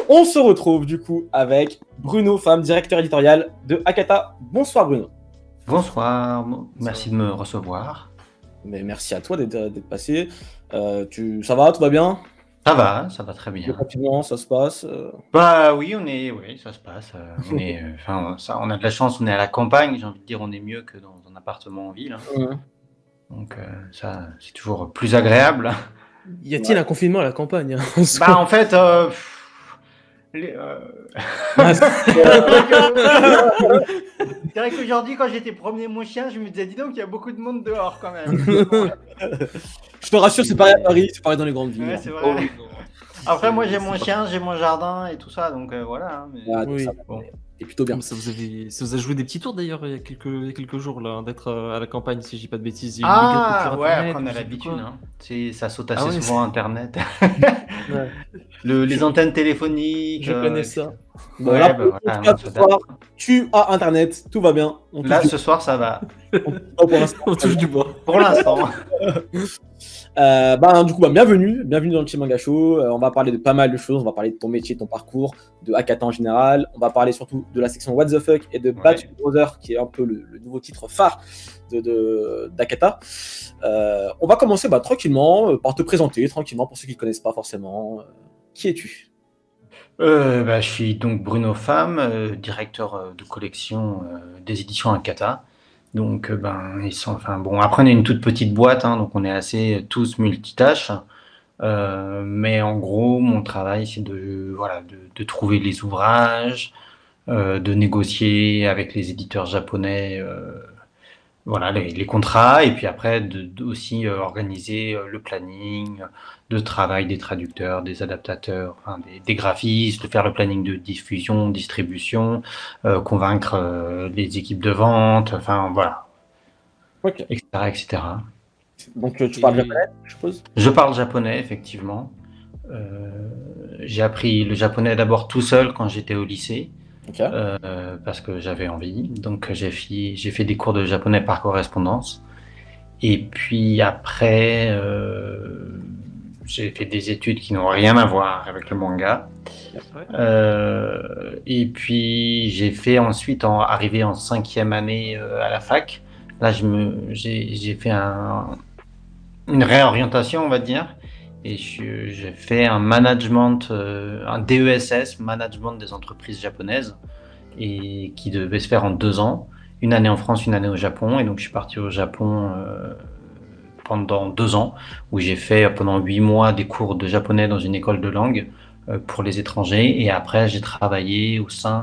On se retrouve du coup avec Bruno Pham, directeur éditorial de Akata. Bonsoir Bruno. Bonsoir, merci de me recevoir. Mais merci à toi d'être passé. Ça va, tout va bien? Ça va très bien. Rapidement, ça se passe. Bah oui, ça se passe. On a de la chance, on est à la campagne. J'ai envie de dire, on est mieux que dans un appartement en ville. Donc ça, c'est toujours plus agréable. Y a-t-il un confinement à la campagne Bah en fait, c'est vrai qu'aujourd'hui, quand j'étais promener mon chien, je me disais, dis donc, il y a beaucoup de monde dehors quand même. Je te rassure, c'est pareil à Paris, c'est pareil dans les grandes villes. Ouais, c'est vrai. Après, moi, j'ai mon chien, j'ai mon jardin et tout ça, donc voilà. Mais... oui. Bon. Et plutôt bien. Ça vous a joué des petits tours d'ailleurs il y a quelques jours là, d'être à la campagne, si je dis pas de bêtises. Ouais, après on a l'habitude. Ça saute assez souvent Internet. Ouais. Les antennes téléphoniques. Je connais ça. Tu as Internet, tout va bien. Là, ce soir, ça va. On touche du bois. Pour l'instant. Du coup, bienvenue dans le Chez Manga Show. On va parler de pas mal de choses. On va parler de ton métier, de ton parcours, de Akata en général. On va parler surtout de la section What the Fuck et de Batch Brother, qui est un peu le nouveau titre phare d'Akata. On va commencer tranquillement par te présenter, tranquillement, pour ceux qui ne connaissent pas forcément. Qui es-tu ? Je suis donc Bruno Pham, directeur de collection des éditions Akata. Donc, après, on est une toute petite boîte, donc on est assez tous multitâches. Mais en gros, mon travail, c'est de trouver les ouvrages, de négocier avec les éditeurs japonais, les contrats, et puis après, aussi organiser le planning de travail des traducteurs, des adaptateurs, des graphistes, de faire le planning de diffusion, distribution, convaincre les équipes de vente, etc. Donc tu parles japonais, je suppose ? Je parle japonais, effectivement. J'ai appris le japonais d'abord tout seul quand j'étais au lycée, parce que j'avais envie. Donc j'ai fait des cours de japonais par correspondance. Et puis après, j'ai fait des études qui n'ont rien à voir avec le manga. Et puis j'ai fait ensuite, arrivé en 5e année à la fac. Là, j'ai fait une réorientation, on va dire, et j'ai fait un management, un DESS, management des entreprises japonaises, et qui devait se faire en 2 ans, une année en France, une année au Japon, et donc je suis parti au Japon pendant 2 ans, où j'ai fait pendant 8 mois des cours de japonais dans une école de langue pour les étrangers, et après j'ai travaillé au sein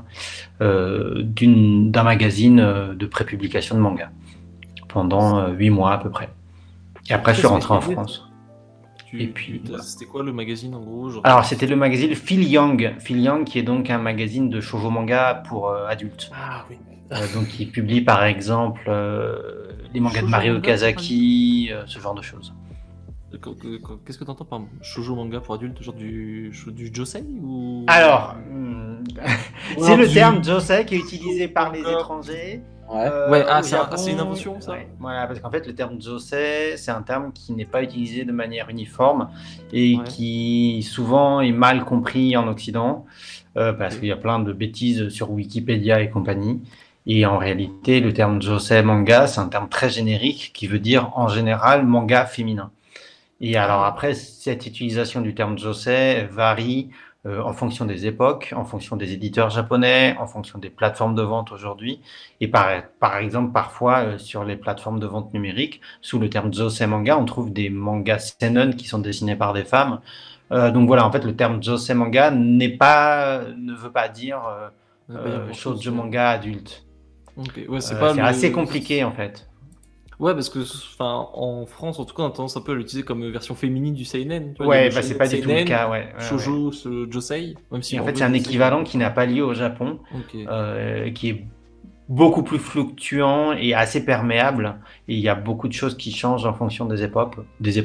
d'un magazine de prépublication de manga pendant 8 mois à peu près. Et après, je suis rentré en France. Et puis, c'était quoi le magazine en gros ? Alors, c'était le magazine Phil Young, qui est donc un magazine de shoujo manga pour adultes. Ah oui. Donc, qui publie par exemple les mangas de Mario Kazaki, ce genre de choses. Qu'est-ce que tu entends par shoujo manga pour adultes ? Genre du josei ou... Alors, c'est le terme josei qui est utilisé par les étrangers. C'est une invention, ça. Voilà, parce qu'en fait, le terme josei, c'est un terme qui n'est pas utilisé de manière uniforme et qui souvent est mal compris en Occident, parce qu'il y a plein de bêtises sur Wikipédia et compagnie. Et en réalité, le terme josei manga, c'est un terme très générique qui veut dire en général manga féminin. Et alors après, cette utilisation du terme josei varie en fonction des époques, en fonction des éditeurs japonais, en fonction des plateformes de vente aujourd'hui. Et par exemple, parfois, sur les plateformes de vente numérique, sous le terme josei manga, on trouve des mangas seinen qui sont dessinés par des femmes. Donc voilà, en fait, le terme josei manga ne veut pas dire shoujo manga adulte. C'est assez compliqué, en fait. Ouais, parce que en France, en tout cas, on a tendance un peu à l'utiliser comme version féminine du seinen. C'est pas du tout le cas. Shoujo, josei. Même si en fait, c'est un équivalent qui n'a pas lieu au Japon, qui est beaucoup plus fluctuant et assez perméable. Et il y a beaucoup de choses qui changent en fonction des époques.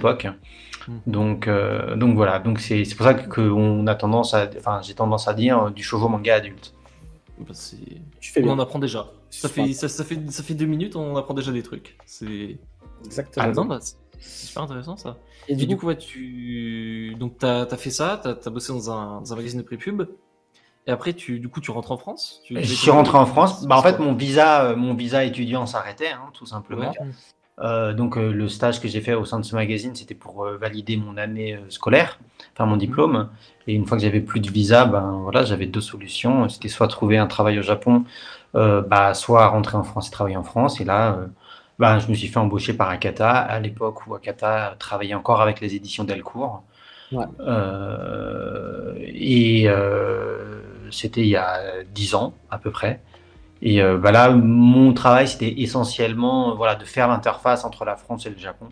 Donc voilà. Donc c'est pour ça que j'ai tendance à dire du shoujo manga adulte. On en apprend déjà. Ça fait 2 minutes, on apprend déjà des trucs. C'est exactement. C'est super intéressant ça. Et du coup, t'as fait ça, t'as bossé dans un magazine de pré-pub. Et après, du coup, tu rentres en France? Je suis rentré en France. En fait, mon visa étudiant s'arrêtait, tout simplement. Donc, le stage que j'ai fait au sein de ce magazine, c'était pour valider mon année scolaire, enfin mon diplôme. Et une fois que j'avais plus de visa, voilà, j'avais 2 solutions. C'était soit trouver un travail au Japon, soit rentrer en France et travailler en France. Et là, je me suis fait embaucher par Akata, à l'époque où Akata travaillait encore avec les éditions Delcourt. Ouais. C'était il y a 10 ans à peu près. Et là, mon travail, c'était essentiellement de faire l'interface entre la France et le Japon.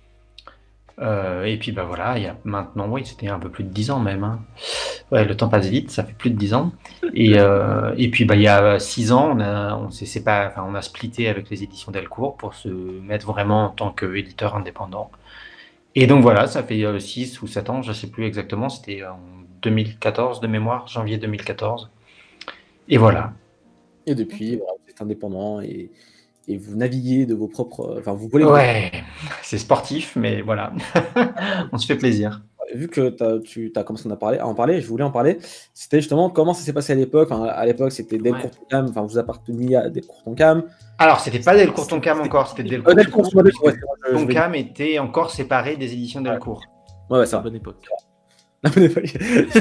Et puis voilà, il y a maintenant, oui, c'était un peu plus de 10 ans même. Ouais, le temps passe vite, ça fait plus de 10 ans. Et puis il y a 6 ans, on a splitté avec les éditions Delcourt pour se mettre vraiment en tant qu'éditeur indépendant. Et donc voilà, ça fait 6 ou 7 ans, je ne sais plus exactement, c'était en 2014 de mémoire, janvier 2014. Et voilà. Et depuis, vous êtes indépendant et vous naviguez de vos propres... Enfin, vous volez. Ouais, c'est sportif, mais voilà, on se fait plaisir. Vu que tu as commencé à en parler, je voulais en parler. C'était justement comment ça s'est passé à l'époque. À l'époque, c'était Delcourt Tonkam. Enfin, vous apparteniez à Delcourt Tonkam. Alors, c'était pas Delcourt Tonkam encore, c'était Delcourt. Tonkam était encore séparé des éditions Delcourt. Ouais, c'est la bonne époque. La bonne époque.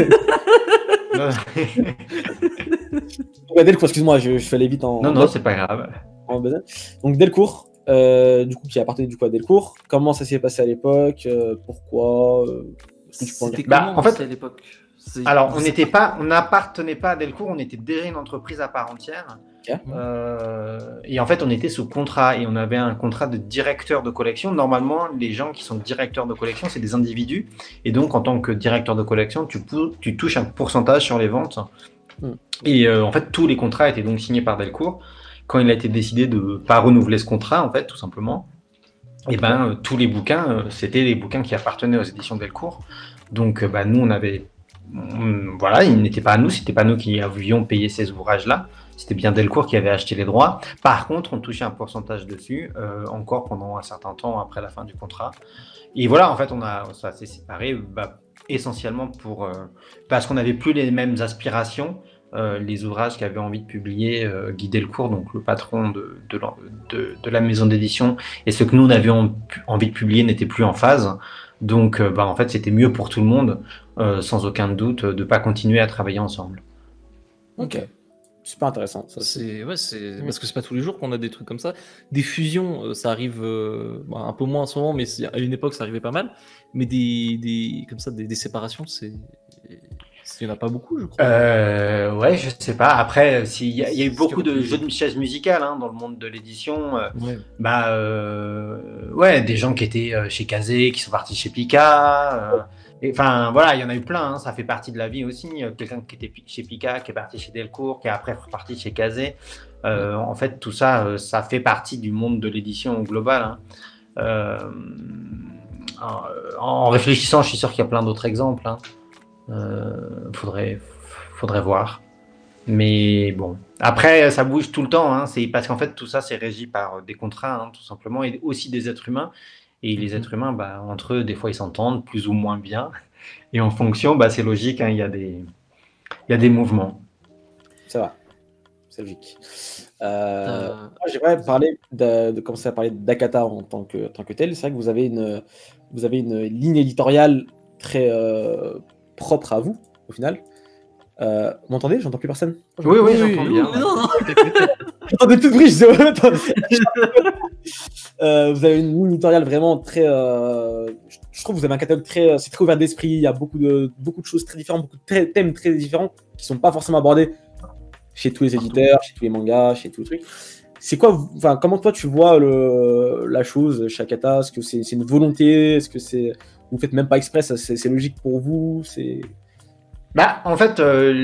Delcourt, excuse-moi, je fais les vite en. Non, c'est pas grave. Donc Delcourt, du coup, qui appartenait à Delcourt. Comment ça s'est passé à l'époque? Pourquoi? C'était comment en fait à l'époque? Alors, on n'appartenait pas à Delcourt, on était déjà une entreprise à part entière. Okay. Et en fait, on était sous contrat et on avait un contrat de directeur de collection. Normalement, les gens qui sont directeurs de collection, c'est des individus. Et donc, en tant que directeur de collection, tu touches un pourcentage sur les ventes. Et en fait, tous les contrats étaient donc signés par Delcourt. Quand il a été décidé de ne pas renouveler ce contrat, en fait, tout simplement, et tous les bouquins, c'était les bouquins qui appartenaient aux éditions Delcourt. Donc, nous, on avait... Voilà, il n'était pas à nous, c'était pas nous qui avions payé ces ouvrages-là. C'était bien Delcourt qui avait acheté les droits. Par contre, on touchait un pourcentage dessus, encore pendant un certain temps après la fin du contrat. Et voilà, en fait, ça s'est séparé essentiellement parce qu'on n'avait plus les mêmes aspirations. Les ouvrages qu'avait envie de publier Guy Delcourt, donc le patron de la maison d'édition, et ce que nous avions envie de publier n'était plus en phase. Donc, en fait, c'était mieux pour tout le monde, sans aucun doute, de ne pas continuer à travailler ensemble. Ok. Super intéressant. Ça, parce que c'est pas tous les jours qu'on a des trucs comme ça. Des fusions, ça arrive un peu moins en ce moment, mais à une époque, ça arrivait pas mal. Mais comme ça, des séparations, il n'y en a pas beaucoup, je crois. Ouais, je sais pas. Après, il y a eu beaucoup de jeux de chaises musicales dans le monde de l'édition. Des gens qui étaient chez Kazé, qui sont partis chez Pika. Enfin, voilà, il y en a eu plein. Ça fait partie de la vie aussi. Quelqu'un qui était chez Pika, qui est parti chez Delcourt, qui est après reparti chez Kazé. En fait, tout ça, ça fait partie du monde de l'édition globale. En réfléchissant, je suis sûr qu'il y a plein d'autres exemples. Faudrait voir. Mais bon. Après, ça bouge tout le temps. C'est parce qu'en fait, tout ça, c'est régi par des contrats, tout simplement, et aussi des êtres humains. Et les êtres humains, entre eux, des fois, ils s'entendent plus ou moins bien. Et en fonction, c'est logique, il y a des mouvements. C'est vrai. C'est logique. Moi, j'aimerais parler de commencer à parler d'Akata en tant que tel. C'est vrai que vous avez une ligne éditoriale très propre à vous, au final. Vous m'entendez? J'entends plus personne. Oui, j'entends bien. Non. J'entendais tout bruit. Vous avez une ligne éditoriale vraiment très. Je trouve que vous avez un catalogue c'est très ouvert d'esprit. Il y a beaucoup de choses très différentes, beaucoup de thèmes très différents qui sont pas forcément abordés chez tous les éditeurs, chez tous les mangas, chez tous les trucs. C'est quoi, comment toi tu vois la chose chez Akata? Est-ce que c'est une volonté? Est-ce que vous faites même pas exprès? C'est logique pour vous? En fait,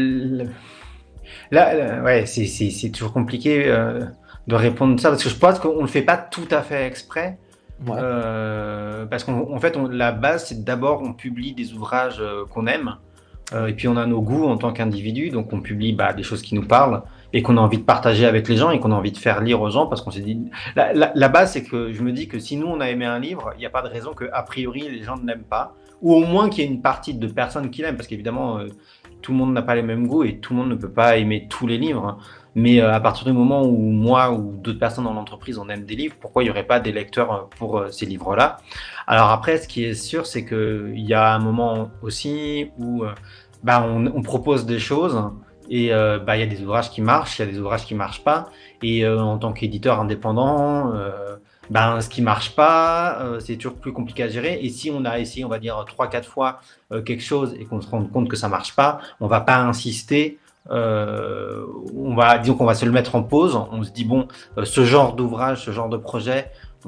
c'est toujours compliqué de répondre ça parce que je pense qu'on le fait pas tout à fait exprès. Ouais. Parce qu'en fait, la base, c'est d'abord on publie des ouvrages qu'on aime. Et puis on a nos goûts en tant qu'individu, donc on publie des choses qui nous parlent et qu'on a envie de partager avec les gens et qu'on a envie de faire lire aux gens parce qu'on s'est dit... La base, c'est que je me dis que si nous, on a aimé un livre, il n'y a pas de raison qu'a priori, les gens ne l'aiment pas, ou au moins qu'il y ait une partie de personnes qui l'aiment, parce qu'évidemment, tout le monde n'a pas les mêmes goûts et tout le monde ne peut pas aimer tous les livres. Mais à partir du moment où moi ou d'autres personnes dans l'entreprise on aime des livres, pourquoi il n'y aurait pas des lecteurs pour ces livres-là? Alors après, ce qui est sûr, c'est qu'il y a un moment aussi où on propose des choses et il y a des ouvrages qui marchent, il y a des ouvrages qui marchent pas. Et en tant qu'éditeur indépendant, ce qui marche pas, c'est toujours plus compliqué à gérer. Et si on a essayé, on va dire 3-4 fois quelque chose et qu'on se rend compte que ça marche pas, on va pas insister. Disons qu'on va se le mettre en pause. On se dit bon, ce genre d'ouvrage, ce genre de projet,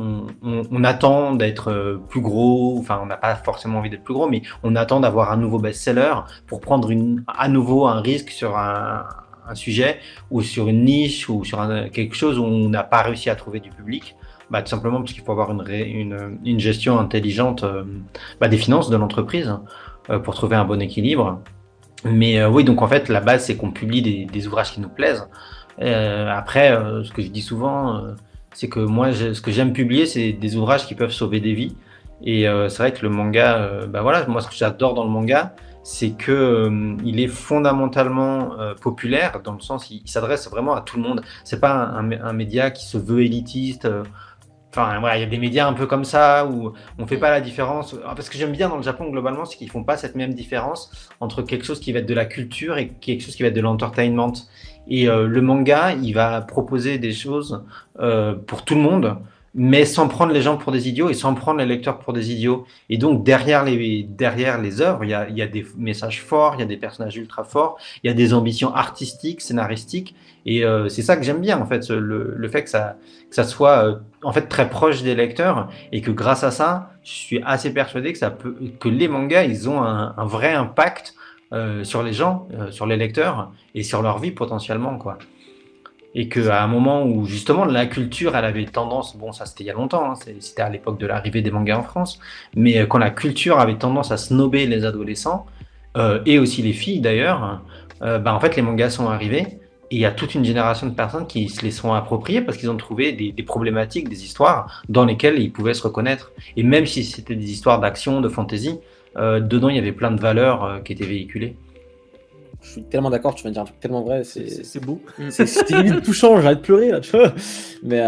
on attend d'être plus gros. Enfin, on n'a pas forcément envie d'être plus gros, mais on attend d'avoir un nouveau best-seller pour prendre à nouveau un risque sur un sujet ou sur une niche ou sur quelque chose où on n'a pas réussi à trouver du public. Tout simplement parce qu'il faut avoir une gestion intelligente des finances de l'entreprise pour trouver un bon équilibre. Mais oui, donc en fait, la base, c'est qu'on publie des ouvrages qui nous plaisent. Après, ce que je dis souvent, c'est que moi, ce que j'aime publier, c'est des ouvrages qui peuvent sauver des vies. Et c'est vrai que le manga, moi, ce que j'adore dans le manga, c'est que il est fondamentalement populaire, dans le sens il s'adresse vraiment à tout le monde. C'est pas un média qui se veut élitiste. Enfin, voilà, il y a des médias un peu comme ça où on fait pas la différence. Parce que j'aime bien dans le Japon globalement, c'est qu'ils font pas cette même différence entre quelque chose qui va être de la culture et quelque chose qui va être de l'entertainment. Et le manga, il va proposer des choses pour tout le monde, mais sans prendre les gens pour des idiots et sans prendre les lecteurs pour des idiots. Et donc derrière les œuvres, il y a des messages forts, il y a des personnages ultra forts, il y a des ambitions artistiques, scénaristiques. Et c'est ça que j'aime bien en fait, le fait que ça soit en fait très proche des lecteurs et que grâce à ça, je suis assez persuadé que les mangas, ils ont un vrai impact sur les gens, sur les lecteurs et sur leur vie potentiellement, quoi. Et qu'à un moment où justement la culture, elle avait tendance, bon ça c'était il y a longtemps, hein, c'était à l'époque de l'arrivée des mangas en France, mais quand la culture avait tendance à snober les adolescents et aussi les filles d'ailleurs, en fait les mangas sont arrivés. Et il y a toute une génération de personnes qui se les sont appropriées parce qu'ils ont trouvé des problématiques, des histoires dans lesquelles ils pouvaient se reconnaître. Et même si c'était des histoires d'action, de fantasy, dedans il y avait plein de valeurs qui étaient véhiculées. Je suis tellement d'accord, tu viens de dire un truc tellement vrai. C'est beau. C'est limite tout change, j'arrête de pleurer là, tu vois. Mais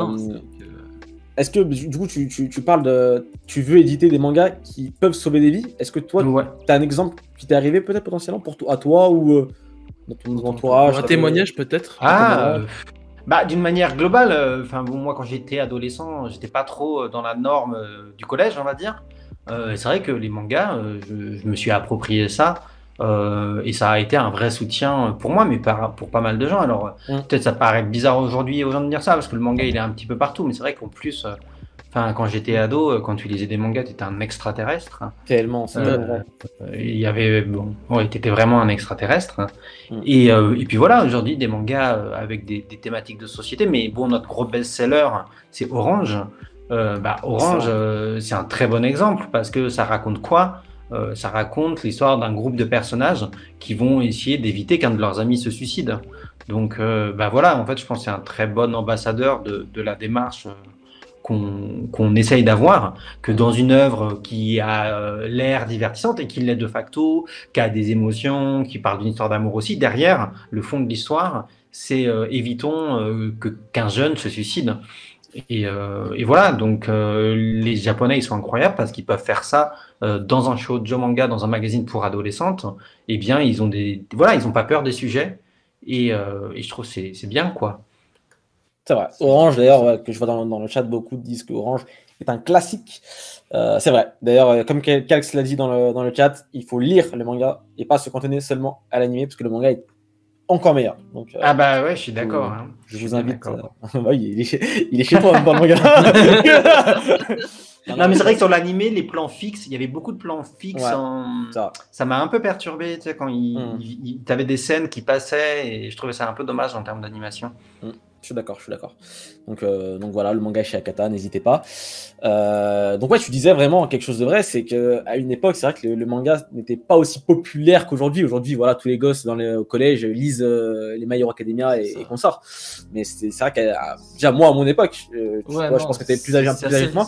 est-ce que du coup tu parles de. Tu veux éditer des mangas qui peuvent sauver des vies? Est-ce que toi, tu as un exemple qui t'est arrivé peut-être potentiellement à toi ou dans ton entourage? Un témoignage peut-être? D'une manière globale, moi quand j'étais adolescent, j'étais pas trop dans la norme du collège, on va dire. C'est vrai que les mangas, je me suis approprié ça. Et ça a été un vrai soutien pour moi, mais pour pas mal de gens. Alors, peut-être ça paraît bizarre aujourd'hui aux gens de dire ça, parce que le manga il est un petit peu partout, mais c'est vrai qu'en plus, quand j'étais ado, quand tu lisais des mangas, tu étais un extraterrestre. Tellement, c'est vrai. Il y avait, tu étais vraiment un extraterrestre. Et puis voilà, aujourd'hui, des mangas avec des thématiques de société, mais bon, notre gros best-seller, c'est Orange. Orange, c'est un très bon exemple, parce que ça raconte quoi? Ça raconte l'histoire d'un groupe de personnages qui vont essayer d'éviter qu'un de leurs amis se suicide. Donc voilà, en fait, je pense que c'est un très bon ambassadeur de la démarche qu'on essaye d'avoir, que dans une œuvre qui a l'air divertissante et qui l'est de facto, qui a des émotions, qui parle d'une histoire d'amour aussi, derrière, le fond de l'histoire, c'est évitons qu'un jeune se suicide. Et voilà, donc les Japonais, ils sont incroyables parce qu'ils peuvent faire ça dans un shoujo manga, dans un magazine pour adolescentes. Eh bien, ils ont ils ont pas peur des sujets et je trouve que c'est bien, quoi. C'est vrai. Orange, d'ailleurs, que je vois dans le chat, beaucoup disent que Orange est un classique. C'est vrai. D'ailleurs, comme Calx l'a dit dans le chat, il faut lire le manga et pas se cantonner seulement à l'animé parce que le manga est encore meilleur. Donc, je suis d'accord. Je vous invite. Il est chez toi dans le manga. Non, mais c'est vrai que sur l'animé, les plans fixes, il y avait beaucoup de plans fixes. Ça m'a un peu perturbé, tu sais, quand t'avais des scènes qui passaient et je trouvais ça un peu dommage en termes d'animation. Je suis d'accord. Donc voilà, le manga est chez Akata, n'hésitez pas. Donc ouais, tu disais vraiment quelque chose de vrai, c'est qu'à une époque, c'est vrai que le manga n'était pas aussi populaire qu'aujourd'hui. Aujourd'hui, voilà, tous les gosses au collège lisent les My Hero Academia et consorts. Mais c'est vrai que déjà moi à mon époque, je pense que tu es plus âgé que moi.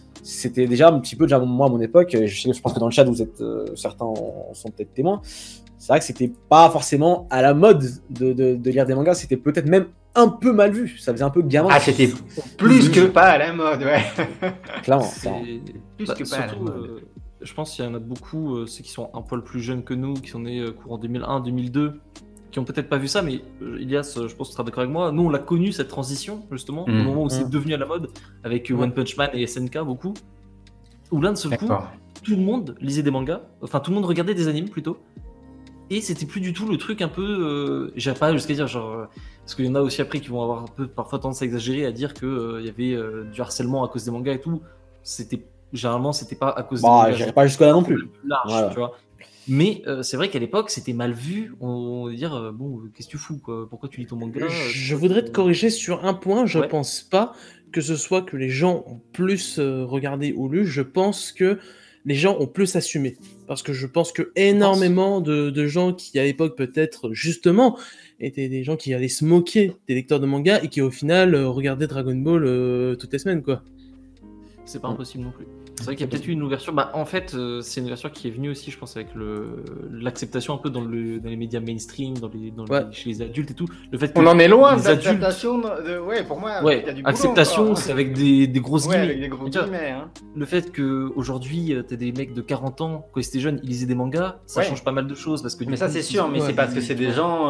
C'était déjà un petit peu, déjà moi à mon époque, je pense que dans le chat vous êtes certains en sont peut-être témoins. c'est vrai que c'était pas forcément à la mode de lire des mangas, c'était peut-être même un peu mal vu, ça faisait un peu gamin. Ah, c'était plus que pas à la mode, ouais. Clairement. Plus que pas à la mode. Je pense qu'il y en a beaucoup, ceux qui sont un poil plus jeunes que nous, qui sont nés courant 2001, 2002, qui ont peut-être pas vu ça, mais Ilias, je pense que tu seras d'accord avec moi, nous on l'a connu cette transition, justement, au moment où c'est devenu à la mode, avec One Punch Man et SNK beaucoup, où là, de seul coup, tout le monde lisait des mangas, enfin tout le monde regardait des animes plutôt, et c'était plus du tout le truc un peu, j'irais pas jusqu'à dire genre, parce qu'il y en a aussi après qui vont avoir un peu parfois tendance à exagérer, à dire qu'il y avait du harcèlement à cause des mangas et tout, généralement c'était pas à cause des mangas. J'irais pas jusque là non plus. Large, voilà. Tu vois. Mais c'est vrai qu'à l'époque c'était mal vu, on va dire bon qu'est-ce que tu fous quoi, pourquoi tu lis ton manga Je voudrais te corriger sur un point, je pense pas que ce soit que les gens ont plus regardé ou lu, je pense que les gens ont plus assumé. Parce que je pense que énormément de gens qui, à l'époque, peut-être, justement, étaient des gens qui allaient se moquer des lecteurs de manga et qui, au final, regardaient Dragon Ball toutes les semaines, quoi. C'est pas impossible non plus. C'est vrai qu'il y a peut-être eu une ouverture. Bah, en fait, c'est une ouverture qui est venue aussi, je pense, avec l'acceptation un peu dans les médias mainstream, chez les adultes et tout. Le fait que on en est loin de l'acceptation. Pour moi, il y a du boulot, acceptation, c'est avec des grosses guillemets. Avec des gros guillemets, hein. Le fait qu'aujourd'hui, t'as des mecs de 40 ans, quand ils étaient jeunes, ils lisaient des mangas, ça change pas mal de choses. Parce que, mais ça, c'est sûr, mais c'est parce que c'est des gens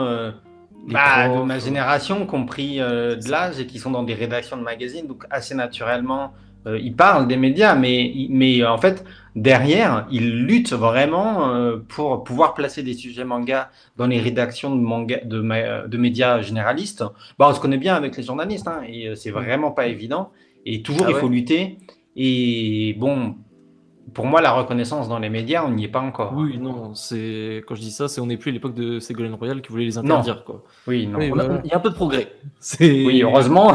de ma génération qui ont pris de l'âge et qui sont dans des rédactions de magazines, donc assez naturellement. Ils parlent des médias, mais en fait, derrière, ils luttent vraiment pour pouvoir placer des sujets manga dans les rédactions de médias généralistes. Bah, on se connaît bien avec les journalistes, hein, et c'est vraiment pas évident. Et toujours, il faut lutter. Et bon, pour moi, la reconnaissance dans les médias, on n'y est pas encore. Oui, non, quand je dis ça, on n'est plus à l'époque de Ségolène Royal qui voulait les interdire, quoi. Oui, non. Il y a un peu de progrès. Oui, heureusement.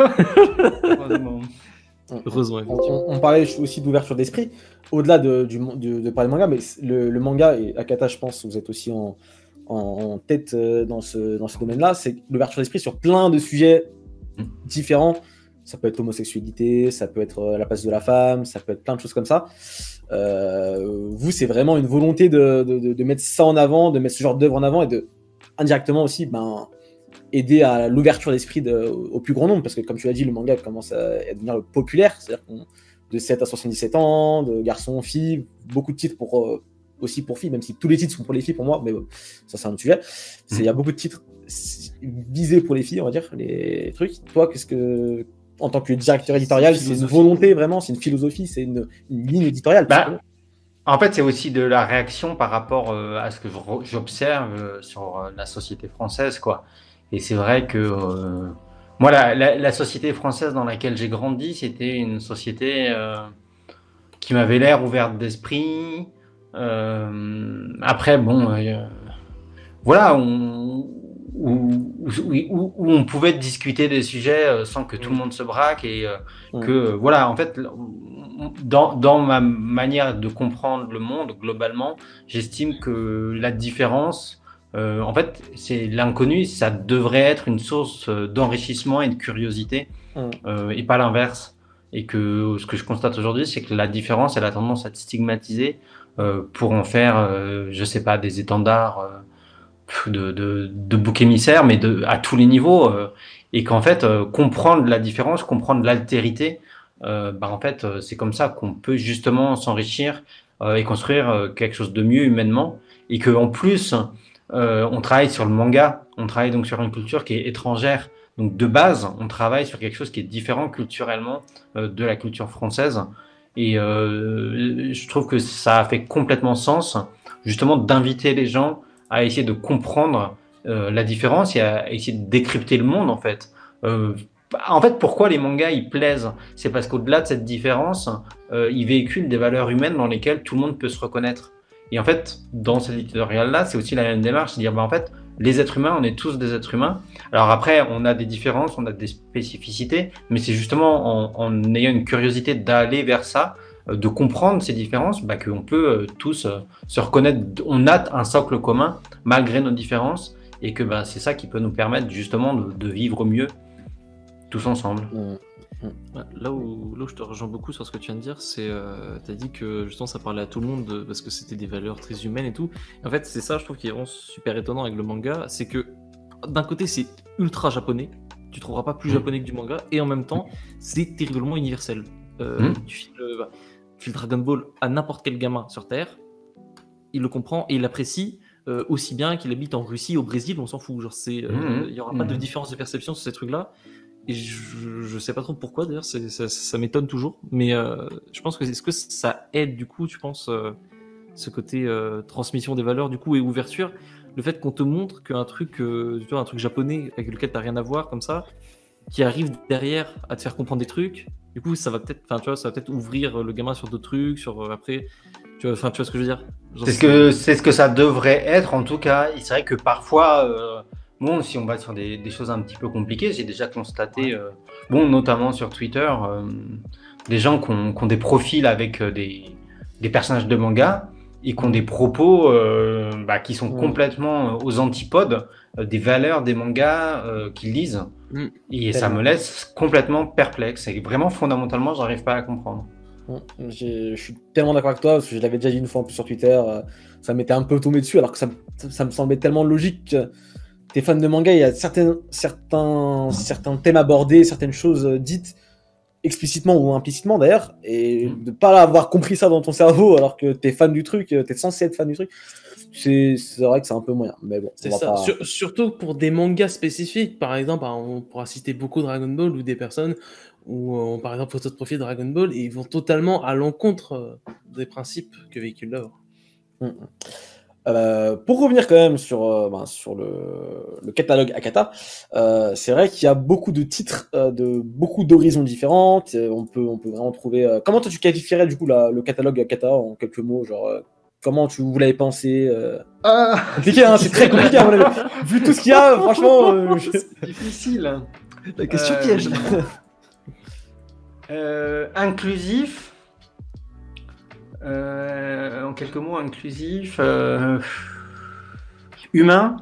Heureusement. On parlait aussi d'ouverture d'esprit, au-delà de parler de manga, mais le manga, et Akata, je pense, vous êtes aussi en tête dans ce domaine-là, c'est l'ouverture d'esprit sur plein de sujets différents. Ça peut être l'homosexualité, ça peut être la place de la femme, ça peut être plein de choses comme ça. Vous, c'est vraiment une volonté de mettre ça en avant, de mettre ce genre d'œuvre en avant et de, indirectement aussi, aider à l'ouverture d'esprit au plus grand nombre, parce que comme tu l'as dit, le manga commence à devenir populaire, c'est-à-dire de 7 à 77 ans, de garçons, filles, beaucoup de titres aussi pour filles, même si tous les titres sont pour les filles pour moi, mais bon, ça c'est un autre sujet. Il y a beaucoup de titres visés pour les filles, on va dire, les trucs. Toi, qu'est-ce que, en tant que directeur éditorial, c'est une volonté vraiment, c'est une philosophie, c'est une ligne éditoriale. En fait, c'est aussi de la réaction par rapport à ce que j'observe sur la société française, quoi. Et c'est vrai que moi, la société française dans laquelle j'ai grandi, c'était une société qui m'avait l'air ouverte d'esprit. Après, bon, voilà, où on pouvait discuter des sujets sans que tout le monde se braque et que, voilà, en fait, dans ma manière de comprendre le monde, globalement, j'estime que la différence... en fait, c'est l'inconnu, ça devrait être une source d'enrichissement et de curiosité, et pas l'inverse. Et que ce que je constate aujourd'hui, c'est que la différence, elle a tendance à être stigmatisée pour en faire, je sais pas, des étendards de boucs émissaires, mais à tous les niveaux. Et qu'en fait, comprendre la différence, comprendre l'altérité, en fait, c'est comme ça qu'on peut justement s'enrichir et construire quelque chose de mieux humainement. Et qu'en plus... on travaille sur le manga, on travaille donc sur une culture qui est étrangère. Donc de base, on travaille sur quelque chose qui est différent culturellement de la culture française. Et je trouve que ça a fait complètement sens, justement, d'inviter les gens à essayer de comprendre la différence et à essayer de décrypter le monde, en fait. En fait, pourquoi les mangas, ils plaisent? C'est parce qu'au-delà de cette différence, ils véhiculent des valeurs humaines dans lesquelles tout le monde peut se reconnaître. Et en fait, dans cet éditorial-là, c'est aussi la même démarche, c'est-à-dire, en fait, les êtres humains, on est tous des êtres humains. Alors après, on a des différences, on a des spécificités, mais c'est justement en ayant une curiosité d'aller vers ça, de comprendre ces différences, qu'on peut tous se reconnaître. On a un socle commun, malgré nos différences, et que c'est ça qui peut nous permettre justement de vivre mieux, tous ensemble. Là où je te rejoins beaucoup sur ce que tu viens de dire, c'est tu as dit que justement ça parlait à tout le monde parce que c'était des valeurs très humaines et tout. Et en fait, c'est ça, je trouve, qui est vraiment super étonnant avec le manga, c'est que d'un côté, c'est ultra japonais, tu trouveras pas plus japonais que du manga, et en même temps, c'est terriblement universel. Tu files Dragon Ball à n'importe quel gamin sur Terre, il le comprend et il l'apprécie aussi bien qu'il habite en Russie, au Brésil, on s'en fout. Genre, il y aura pas de différence de perception sur ces trucs-là. Et je sais pas trop pourquoi d'ailleurs, ça m'étonne toujours, mais je pense que est-ce que ça aide du coup, tu penses, ce côté transmission des valeurs du coup et ouverture, le fait qu'on te montre qu'un truc, tu vois, un truc japonais avec lequel t'as rien à voir comme ça, qui arrive derrière à te faire comprendre des trucs, du coup ça va peut-être, enfin tu vois, ça va peut-être ouvrir le gamin sur d'autres trucs, sur après, tu vois ce que je veux dire. Genre, c'est ce que ça devrait être en tout cas. Et c'est vrai que parfois. Bon, si on va sur des choses un petit peu compliquées, j'ai déjà constaté, notamment sur Twitter, des gens qui ont des profils avec des personnages de manga et qui ont des propos qui sont complètement aux antipodes des valeurs des mangas qu'ils lisent. Et ça me laisse complètement perplexe. Et vraiment, fondamentalement, j'arrive pas à comprendre. Je suis tellement d'accord avec toi, parce que je l'avais déjà dit une fois en plus sur Twitter, ça m'était un peu tombé dessus, alors que ça me semblait tellement logique que t'es fan de manga, il y a certains thèmes abordés, certaines choses dites explicitement ou implicitement d'ailleurs, et de pas avoir compris ça dans ton cerveau alors que t'es fan du truc, t'es censé être fan du truc, c'est vrai que c'est un peu moyen. Mais bon, c'est ça. Surtout pour des mangas spécifiques, par exemple, on pourra citer beaucoup Dragon Ball ou des personnes où, par exemple, photo de profil Dragon Ball, et ils vont totalement à l'encontre des principes que véhicule l'œuvre. Pour revenir quand même sur le catalogue Akata, c'est vrai qu'il y a beaucoup de titres de beaucoup d'horizons différentes. On peut vraiment trouver. Comment toi tu qualifierais du coup le catalogue Akata en quelques mots, genre comment vous l'avez pensé? Compliqué, hein, c'est très compliqué à mon avis. Vu tout ce qu'il y a, franchement, c'est difficile. La question piège. Inclusif. En quelques mots, inclusif, humain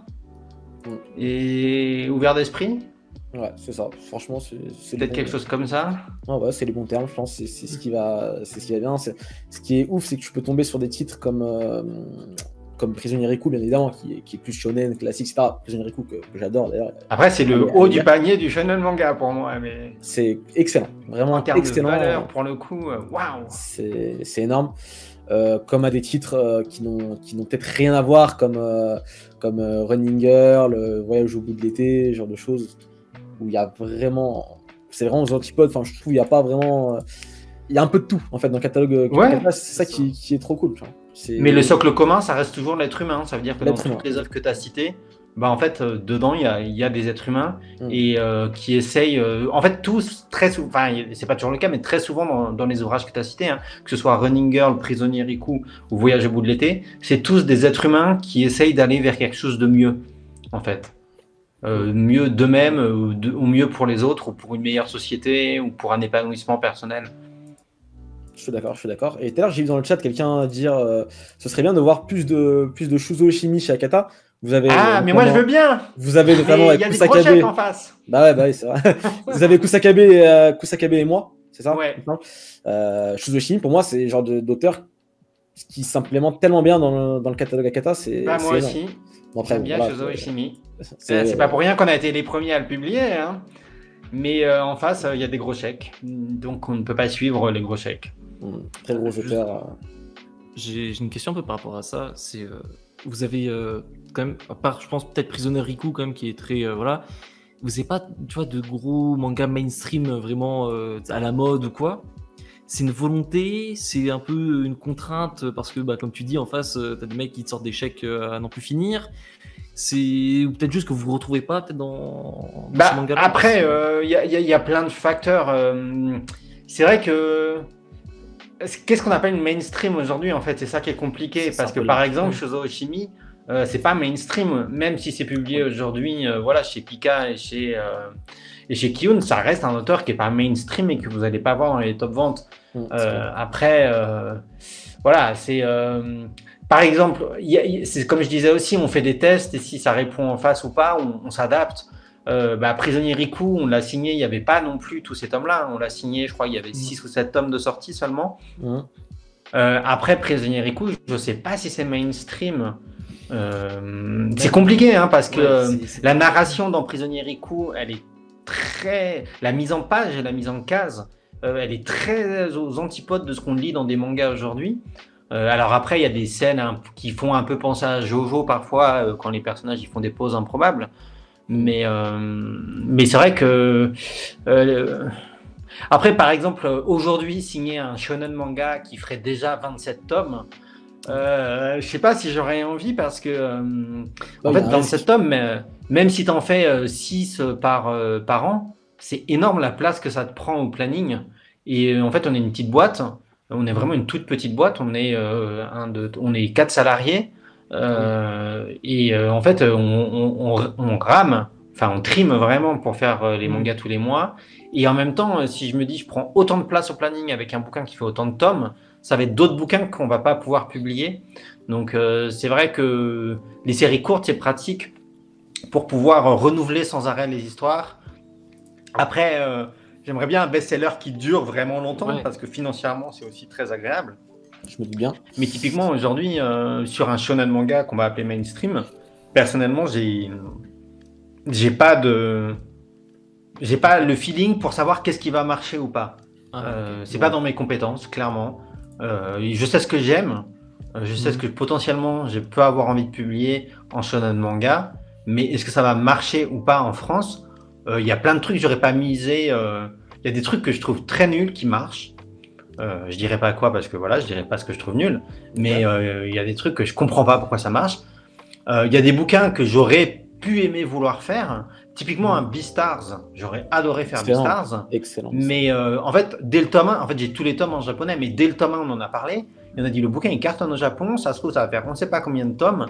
et ouvert d'esprit. Ouais, c'est ça. Franchement, c'est peut-être quelque chose comme ça. Ouais, c'est les bons termes. Je pense c'est ce qui va bien. Ce qui est ouf, c'est que tu peux tomber sur des titres comme Prisonnier Riku, bien évidemment, qui est plus shonen, classique, etc. Prisonnier Riku que j'adore d'ailleurs. Après, c'est le haut du panier du shonen manga pour moi, mais c'est excellent, vraiment en termes excellent. De valeur, pour le coup, waouh. C'est énorme. Comme à des titres qui n'ont peut-être rien à voir, comme Running Girl, Voyage au bout de l'été, ce genre de choses où il y a vraiment, c'est vraiment aux antipodes. Enfin, je trouve il y a pas vraiment, il y a un peu de tout en fait dans le catalogue. C'est ça qui est trop cool. Mais le socle commun, ça reste toujours l'être humain. Ça veut dire que dans toutes les œuvres que tu as citées, en fait, dedans, il y a des êtres humains et qui essayent, en fait, tous, très souvent, enfin, c'est pas toujours le cas, mais très souvent dans les ouvrages que tu as cités, que ce soit Running Girl, Prisonnier Riku ou Voyage au bout de l'été, c'est tous des êtres humains qui essayent d'aller vers quelque chose de mieux, en fait. Mieux d'eux-mêmes, ou mieux pour les autres, ou pour une meilleure société, ou pour un épanouissement personnel. Je suis d'accord. Et tout à l'heure, j'ai vu dans le chat quelqu'un dire ce serait bien de voir plus de Shuzo Chimie chez Akata. Vous avez, mais moi je veux bien. Vous avez notamment avec Kusakabe en face. Bah ouais, c'est vrai. Vous avez Kusakabe et moi, c'est ça? Ouais. Shuzo Chimie, pour moi, c'est le genre d'auteur qui s'implémente tellement bien dans le catalogue Akata. Moi aussi. J'aime bien Shuzo Chimie. C'est pas pour rien qu'on a été les premiers à le publier, hein. Mais en face, il y a des gros chèques. Donc on ne peut pas suivre les gros chèques. Très gros auteur. J'ai une question un peu par rapport à ça. C'est vous avez quand même, à part je pense peut-être Prisoner Riku quand même qui est très voilà. Vous n'avez pas, tu vois, de gros mangas mainstream vraiment à la mode ou quoi? C'est une volonté, c'est un peu une contrainte parce que comme tu dis en face, t'as des mecs qui te sortent des chèques à n'en plus finir. C'est peut-être juste que vous ne vous retrouvez pas peut-être dans ce manga-là. Après, il y a plein de facteurs. C'est vrai que qu'est-ce qu'on appelle une mainstream aujourd'hui en fait? C'est ça qui est compliqué parce que par exemple, Shuzo Chimie, c'est pas mainstream, même si c'est publié aujourd'hui, chez Pika et chez Kiyun, ça reste un auteur qui est pas mainstream et que vous n'allez pas voir dans les top ventes. Après, c'est par exemple, c'est comme je disais aussi, on fait des tests et si ça répond en face ou pas, on s'adapte. Prisonnier Riku, on l'a signé, il n'y avait pas non plus tous ces tomes-là. On l'a signé, je crois qu'il y avait 6 ou 7 tomes de sortie seulement. Après, Prisonnier Riku, je ne sais pas si c'est mainstream. C'est compliqué, hein, parce que la narration dans Prisonnier Riku, elle est très... La mise en page et la mise en case, elle est très aux antipodes de ce qu'on lit dans des mangas aujourd'hui. Alors après, il y a des scènes qui font un peu penser à Jojo parfois, quand les personnages ils font des poses improbables. Mais c'est vrai que... Après, par exemple, aujourd'hui, signer un shonen manga qui ferait déjà 27 tomes, je sais pas si j'aurais envie parce que, en fait, 27 tomes, même si tu en fais 6 par an, c'est énorme la place que ça te prend au planning. Et en fait, on est une petite boîte, on est vraiment une toute petite boîte, on est 4 salariés. En fait, on rame, enfin, on trime vraiment pour faire les mangas tous les mois. Et en même temps, si je me dis, je prends autant de place au planning avec un bouquin qui fait autant de tomes, ça va être d'autres bouquins qu'on va pas pouvoir publier. Donc, c'est vrai que les séries courtes, c'est pratique pour pouvoir renouveler sans arrêt les histoires. Après, j'aimerais bien un best-seller qui dure vraiment longtemps parce que financièrement, c'est aussi très agréable. Je me dis bien. Mais typiquement, aujourd'hui, sur un shonen manga qu'on va appeler mainstream, personnellement, j'ai pas le feeling pour savoir qu'est-ce qui va marcher ou pas. C'est pas dans mes compétences, clairement. Je sais ce que j'aime, je sais ce que potentiellement je peux avoir envie de publier en shonen manga, mais est-ce que ça va marcher ou pas en France? Il y a plein de trucs que j'aurais pas misé. Il y a des trucs que je trouve très nuls qui marchent. Je dirais pas quoi parce que voilà, je dirais pas ce que je trouve nul, mais il y a des trucs que je comprends pas pourquoi ça marche. Il y a des bouquins que j'aurais pu aimer vouloir faire. Typiquement un Beastars, j'aurais adoré faire Beastars. Excellent. Mais en fait, dès le tome 1, en fait j'ai tous les tomes en japonais, mais dès le tome 1 on en a parlé. Et on a dit le bouquin il cartonne au Japon, ça se trouve ça va faire on ne sait pas combien de tomes.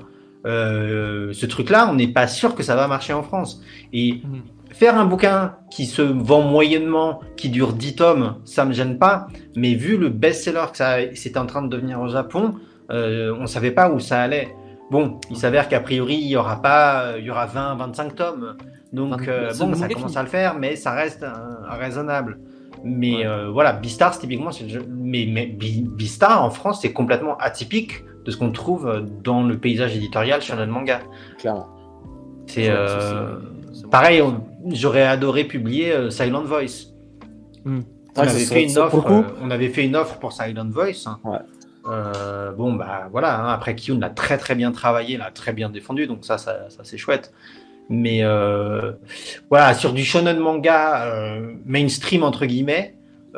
Ce truc-là, on n'est pas sûr que ça va marcher en France. Et faire un bouquin qui se vend moyennement, qui dure 10 tomes, ça me gêne pas. Mais vu le best-seller que c'était en train de devenir au Japon, on savait pas où ça allait. Bon, il s'avère qu'a priori, il y aura 20, 25 tomes. Donc, ça commence à le faire, mais ça reste raisonnable. Mais voilà, Beastars, typiquement, c'est le jeu. Mais Beastars, en France, c'est complètement atypique de ce qu'on trouve dans le paysage éditorial shonen manga. Clairement. C'est pareil, j'aurais adoré publier Silent Voice. On avait fait une offre pour Silent Voice. Ouais. Bon, bah voilà, hein, après Kyun l'a très très bien travaillé, l'a très bien défendu, donc ça c'est chouette. Mais voilà, sur du shonen manga mainstream entre guillemets,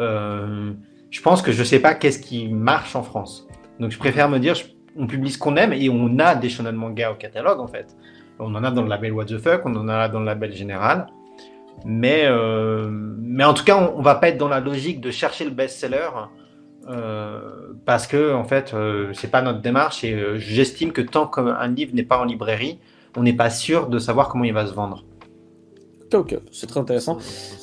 je pense que je sais pas qu'est-ce qui marche en France. Donc je préfère me dire, on publie ce qu'on aime et on a des shonen manga au catalogue en fait. On en a dans le label What the Fuck, on en a dans le label général. Mais en tout cas, on va pas être dans la logique de chercher le best-seller parce que en fait, c'est pas notre démarche et j'estime que tant qu'un livre n'est pas en librairie, on n'est pas sûr de savoir comment il va se vendre. Ok, c'est très intéressant.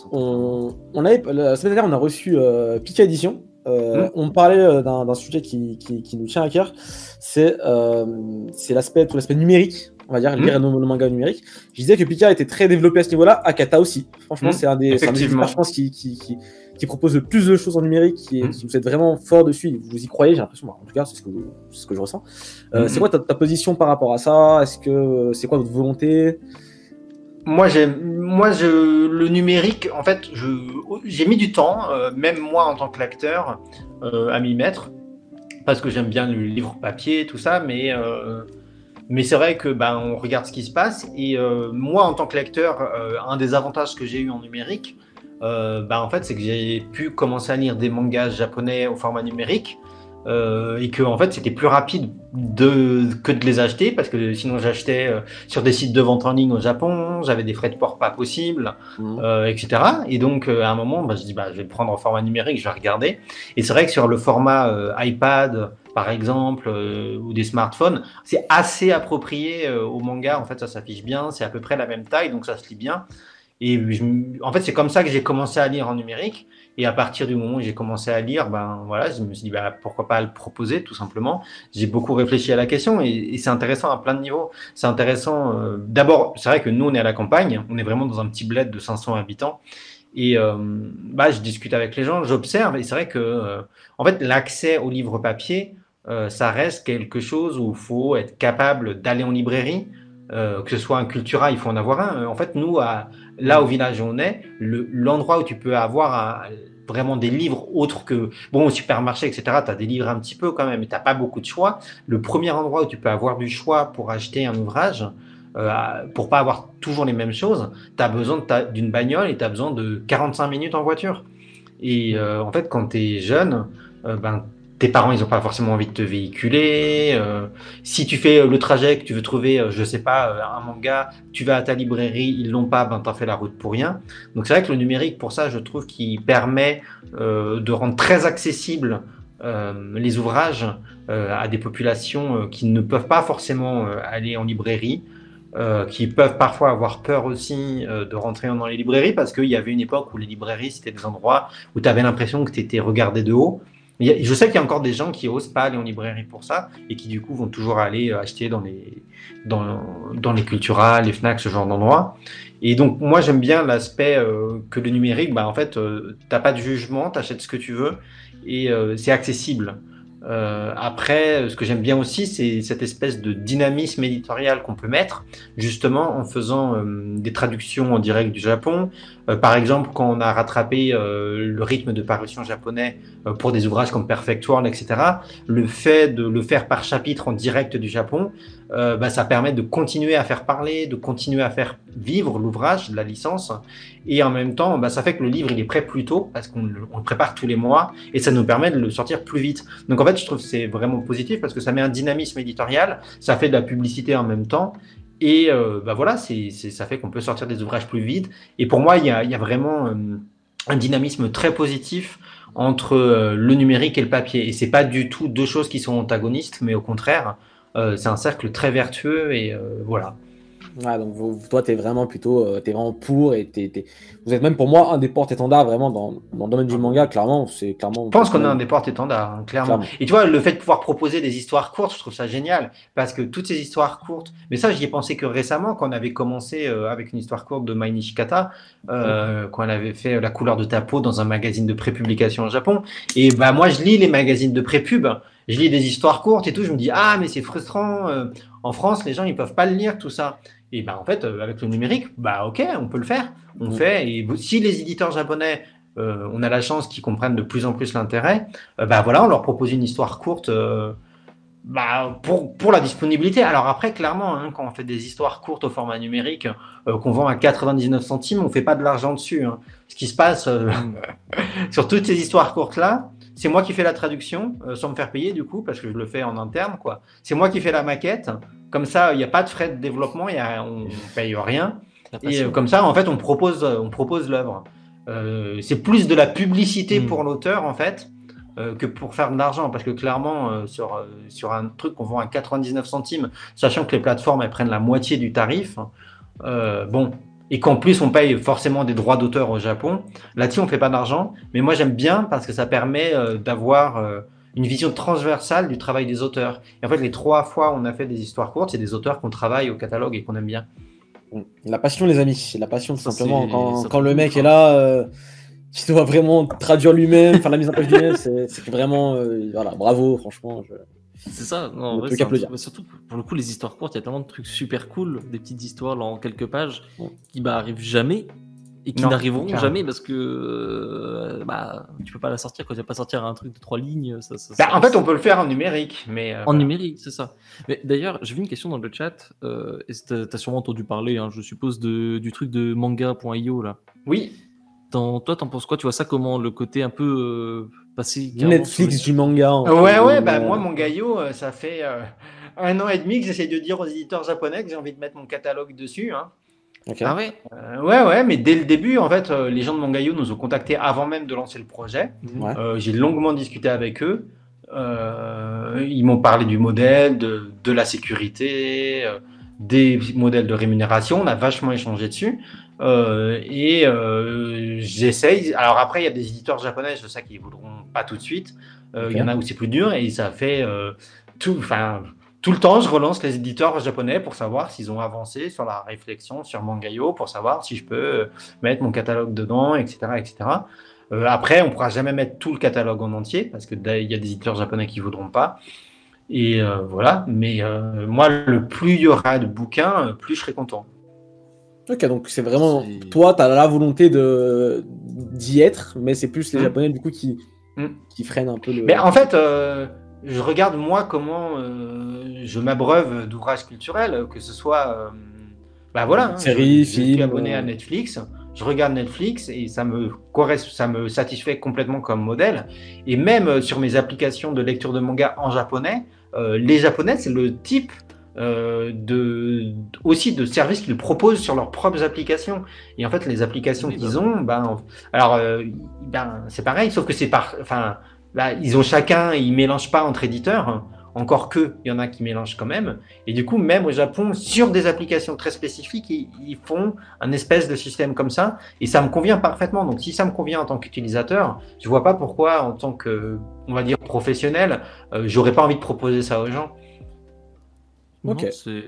La semaine dernière, on a reçu Pika Édition. On parlait d'un sujet qui nous tient à cœur, c'est tout l'aspect numérique, on va dire, lire le manga numérique. Je disais que Pika était très développé à ce niveau-là, Akata aussi. Franchement, c'est un des éditeurs, je pense, qui propose le plus de choses en numérique, qui vous êtes vraiment fort dessus, vous y croyez, j'ai l'impression, en tout cas, c'est ce que je ressens. C'est quoi ta position par rapport à ça? C'est quoi votre volonté? Moi, le numérique, en fait, j'ai mis du temps, même moi en tant que lecteur, à m'y mettre, parce que j'aime bien le livre papier, tout ça, mais c'est vrai que on regarde ce qui se passe, et moi en tant que lecteur, un des avantages que j'ai eu en numérique, en fait, c'est que j'ai pu commencer à lire des mangas japonais au format numérique. Et que en fait c'était plus rapide que de les acheter parce que sinon j'achetais sur des sites de vente en ligne au Japon, j'avais des frais de port pas possibles, etc. Et donc à un moment je dis je vais le prendre en format numérique, je vais regarder. Et c'est vrai que sur le format iPad par exemple ou des smartphones, c'est assez approprié au manga. En fait ça s'affiche bien, c'est à peu près la même taille donc ça se lit bien. Et en fait c'est comme ça que j'ai commencé à lire en numérique. Et à partir du moment où j'ai commencé à lire, ben voilà, je me suis dit pourquoi pas le proposer tout simplement. J'ai beaucoup réfléchi à la question et c'est intéressant à plein de niveaux. C'est intéressant. D'abord, c'est vrai que nous on est à la campagne, on est vraiment dans un petit bled de 500 habitants et je discute avec les gens, j'observe et c'est vrai que en fait l'accès aux livres papier, ça reste quelque chose où il faut être capable d'aller en librairie. Que ce soit un Cultura, il faut en avoir un. En fait, nous, là au village où on est, l'endroit où tu peux avoir vraiment des livres autres que... Bon, au supermarché, etc., tu as des livres un petit peu quand même, mais tu n'as pas beaucoup de choix. Le premier endroit où tu peux avoir du choix pour acheter un ouvrage, pour pas avoir toujours les mêmes choses, tu as besoin d'une bagnole et tu as besoin de 45 minutes en voiture. Et en fait, quand tu es jeune, tes parents, ils n'ont pas forcément envie de te véhiculer. Si tu fais le trajet, que tu veux trouver, je sais pas, un manga, tu vas à ta librairie, ils l'ont pas, t'en fais la route pour rien. Donc c'est vrai que le numérique, pour ça, je trouve qu'il permet de rendre très accessible les ouvrages à des populations qui ne peuvent pas forcément aller en librairie. Qui peuvent parfois avoir peur aussi de rentrer dans les librairies parce qu'il y avait une époque où les librairies, c'était des endroits où tu avais l'impression que tu étais regardé de haut. Je sais qu'il y a encore des gens qui n'osent pas aller en librairie pour ça et qui du coup vont toujours aller acheter dans les Cultura, les Fnac, ce genre d'endroits. Et donc moi j'aime bien l'aspect que le numérique, en fait, t'as pas de jugement, t'achètes ce que tu veux et c'est accessible. Après, ce que j'aime bien aussi, c'est cette espèce de dynamisme éditorial qu'on peut mettre, justement en faisant des traductions en direct du Japon. Par exemple, quand on a rattrapé le rythme de parution japonais pour des ouvrages comme Perfect World, etc., le fait de le faire par chapitre en direct du Japon, ça permet de continuer à faire parler, de continuer à faire vivre l'ouvrage, la licence, et en même temps, ça fait que le livre il est prêt plus tôt parce qu'on le prépare tous les mois et ça nous permet de le sortir plus vite. Donc en fait, je trouve que c'est vraiment positif parce que ça met un dynamisme éditorial, ça fait de la publicité en même temps. Et voilà, ça fait qu'on peut sortir des ouvrages plus vite. Et pour moi, il y a vraiment un dynamisme très positif entre le numérique et le papier. Et c'est pas du tout deux choses qui sont antagonistes, mais au contraire, c'est un cercle très vertueux et voilà. Ouais, donc toi, t'es vraiment pour et vous êtes même pour moi un des porte-étendards vraiment dans le domaine du manga, clairement. Je pense qu'on est un des porte-étendards, hein, clairement. Et tu vois, le fait de pouvoir proposer des histoires courtes, je trouve ça génial parce que toutes ces histoires courtes, mais ça, j'y ai pensé que récemment quand on avait commencé avec une histoire courte de Mai Nishikata, quand on avait fait La couleur de ta peau dans un magazine de prépublication au Japon. Et moi, je lis les magazines de prépub. Je lis des histoires courtes et tout, je me dis mais c'est frustrant, en France les gens ils peuvent pas le lire tout ça. Et en fait avec le numérique, ok, on peut le faire, on fait. Et si les éditeurs japonais, on a la chance qu'ils comprennent de plus en plus l'intérêt, voilà, on leur propose une histoire courte pour la disponibilité. Alors après clairement, hein, quand on fait des histoires courtes au format numérique qu'on vend à 99 centimes, on fait pas de l'argent dessus, hein. Ce qui se passe sur toutes ces histoires courtes là, c'est moi qui fais la traduction, sans me faire payer du coup, parce que je le fais en interne, quoi. C'est moi qui fais la maquette. Comme ça, il n'y a pas de frais de développement, on ne paye rien. Et comme ça, en fait, on propose l'œuvre. C'est plus de la publicité pour l'auteur, en fait, que pour faire de l'argent. Parce que clairement, sur un truc qu'on vend à 99 centimes, sachant que les plateformes, elles prennent la moitié du tarif, et qu'en plus on paye forcément des droits d'auteur au Japon. Là-dessus, on ne fait pas d'argent, mais moi j'aime bien parce que ça permet d'avoir une vision transversale du travail des auteurs. Et en fait, les 3 fois où on a fait des histoires courtes, c'est des auteurs qu'on travaille au catalogue et qu'on aime bien. La passion, les amis, c'est la passion tout simplement. Quand le mec est là, il doit vraiment traduire lui-même, faire la mise en page lui-même, c'est vraiment, voilà, bravo, franchement. C'est ça, non, en vrai, surtout pour le coup, les histoires courtes, il y a tellement de trucs super cool, des petites histoires là, en quelques pages qui arrivent jamais et qui n'arriveront jamais parce que tu peux pas la sortir quand tu vas pas sortir un truc de 3 lignes. En fait, on peut le faire en numérique, mais en numérique, c'est ça. Mais d'ailleurs, j'ai vu une question dans le chat et t'as sûrement entendu parler, hein, je suppose, du truc de manga.io là. Oui. Toi, t'en penses quoi? Tu vois ça comment, le côté un peu passé Netflix du manga. Moi, Mangaio, ça fait 1 an et demi que j'essaie de dire aux éditeurs japonais que j'ai envie de mettre mon catalogue dessus. Hein. Okay. Ah ouais. Ouais, mais dès le début, en fait, les gens de Mangaio nous ont contactés avant même de lancer le projet. Ouais. J'ai longuement discuté avec eux. Ils m'ont parlé du modèle, de la sécurité, des modèles de rémunération. On a vachement échangé dessus. J'essaye. Alors après, il y a des éditeurs japonais, je sais qu'ils ne voudront pas tout de suite. Il y en a où c'est plus dur et ça fait tout le temps, je relance les éditeurs japonais pour savoir s'ils ont avancé sur la réflexion sur Mangayo, pour savoir si je peux mettre mon catalogue dedans, etc. etc. Après, on ne pourra jamais mettre tout le catalogue en entier parce qu'il y a des éditeurs japonais qui ne voudront pas. Et voilà. Mais moi, le plus il y aura de bouquins, plus je serai content. Ok, donc c'est vraiment... Toi, tu as la volonté d'y être, mais c'est plus les Japonais, du coup, qui freinent un peu le... Mais en fait... je regarde moi comment je m'abreuve d'ouvrages culturels, que ce soit séries, je films. suis abonné à Netflix, je regarde Netflix et ça me satisfait complètement comme modèle. Et même sur mes applications de lecture de manga en japonais, les Japonais, c'est le type aussi de services qu'ils proposent sur leurs propres applications. Et en fait, les applications qu'ils ont, c'est pareil, sauf que c'est là, ils ont chacun, ils mélangent pas entre éditeurs, encore que il y en a qui mélangent quand même. Et du coup, même au Japon, sur des applications très spécifiques, ils font un espèce de système comme ça, et ça me convient parfaitement. Donc, si ça me convient en tant qu'utilisateur, je vois pas pourquoi, en tant que, on va dire, professionnel, j'aurais pas envie de proposer ça aux gens. Ok. Je sais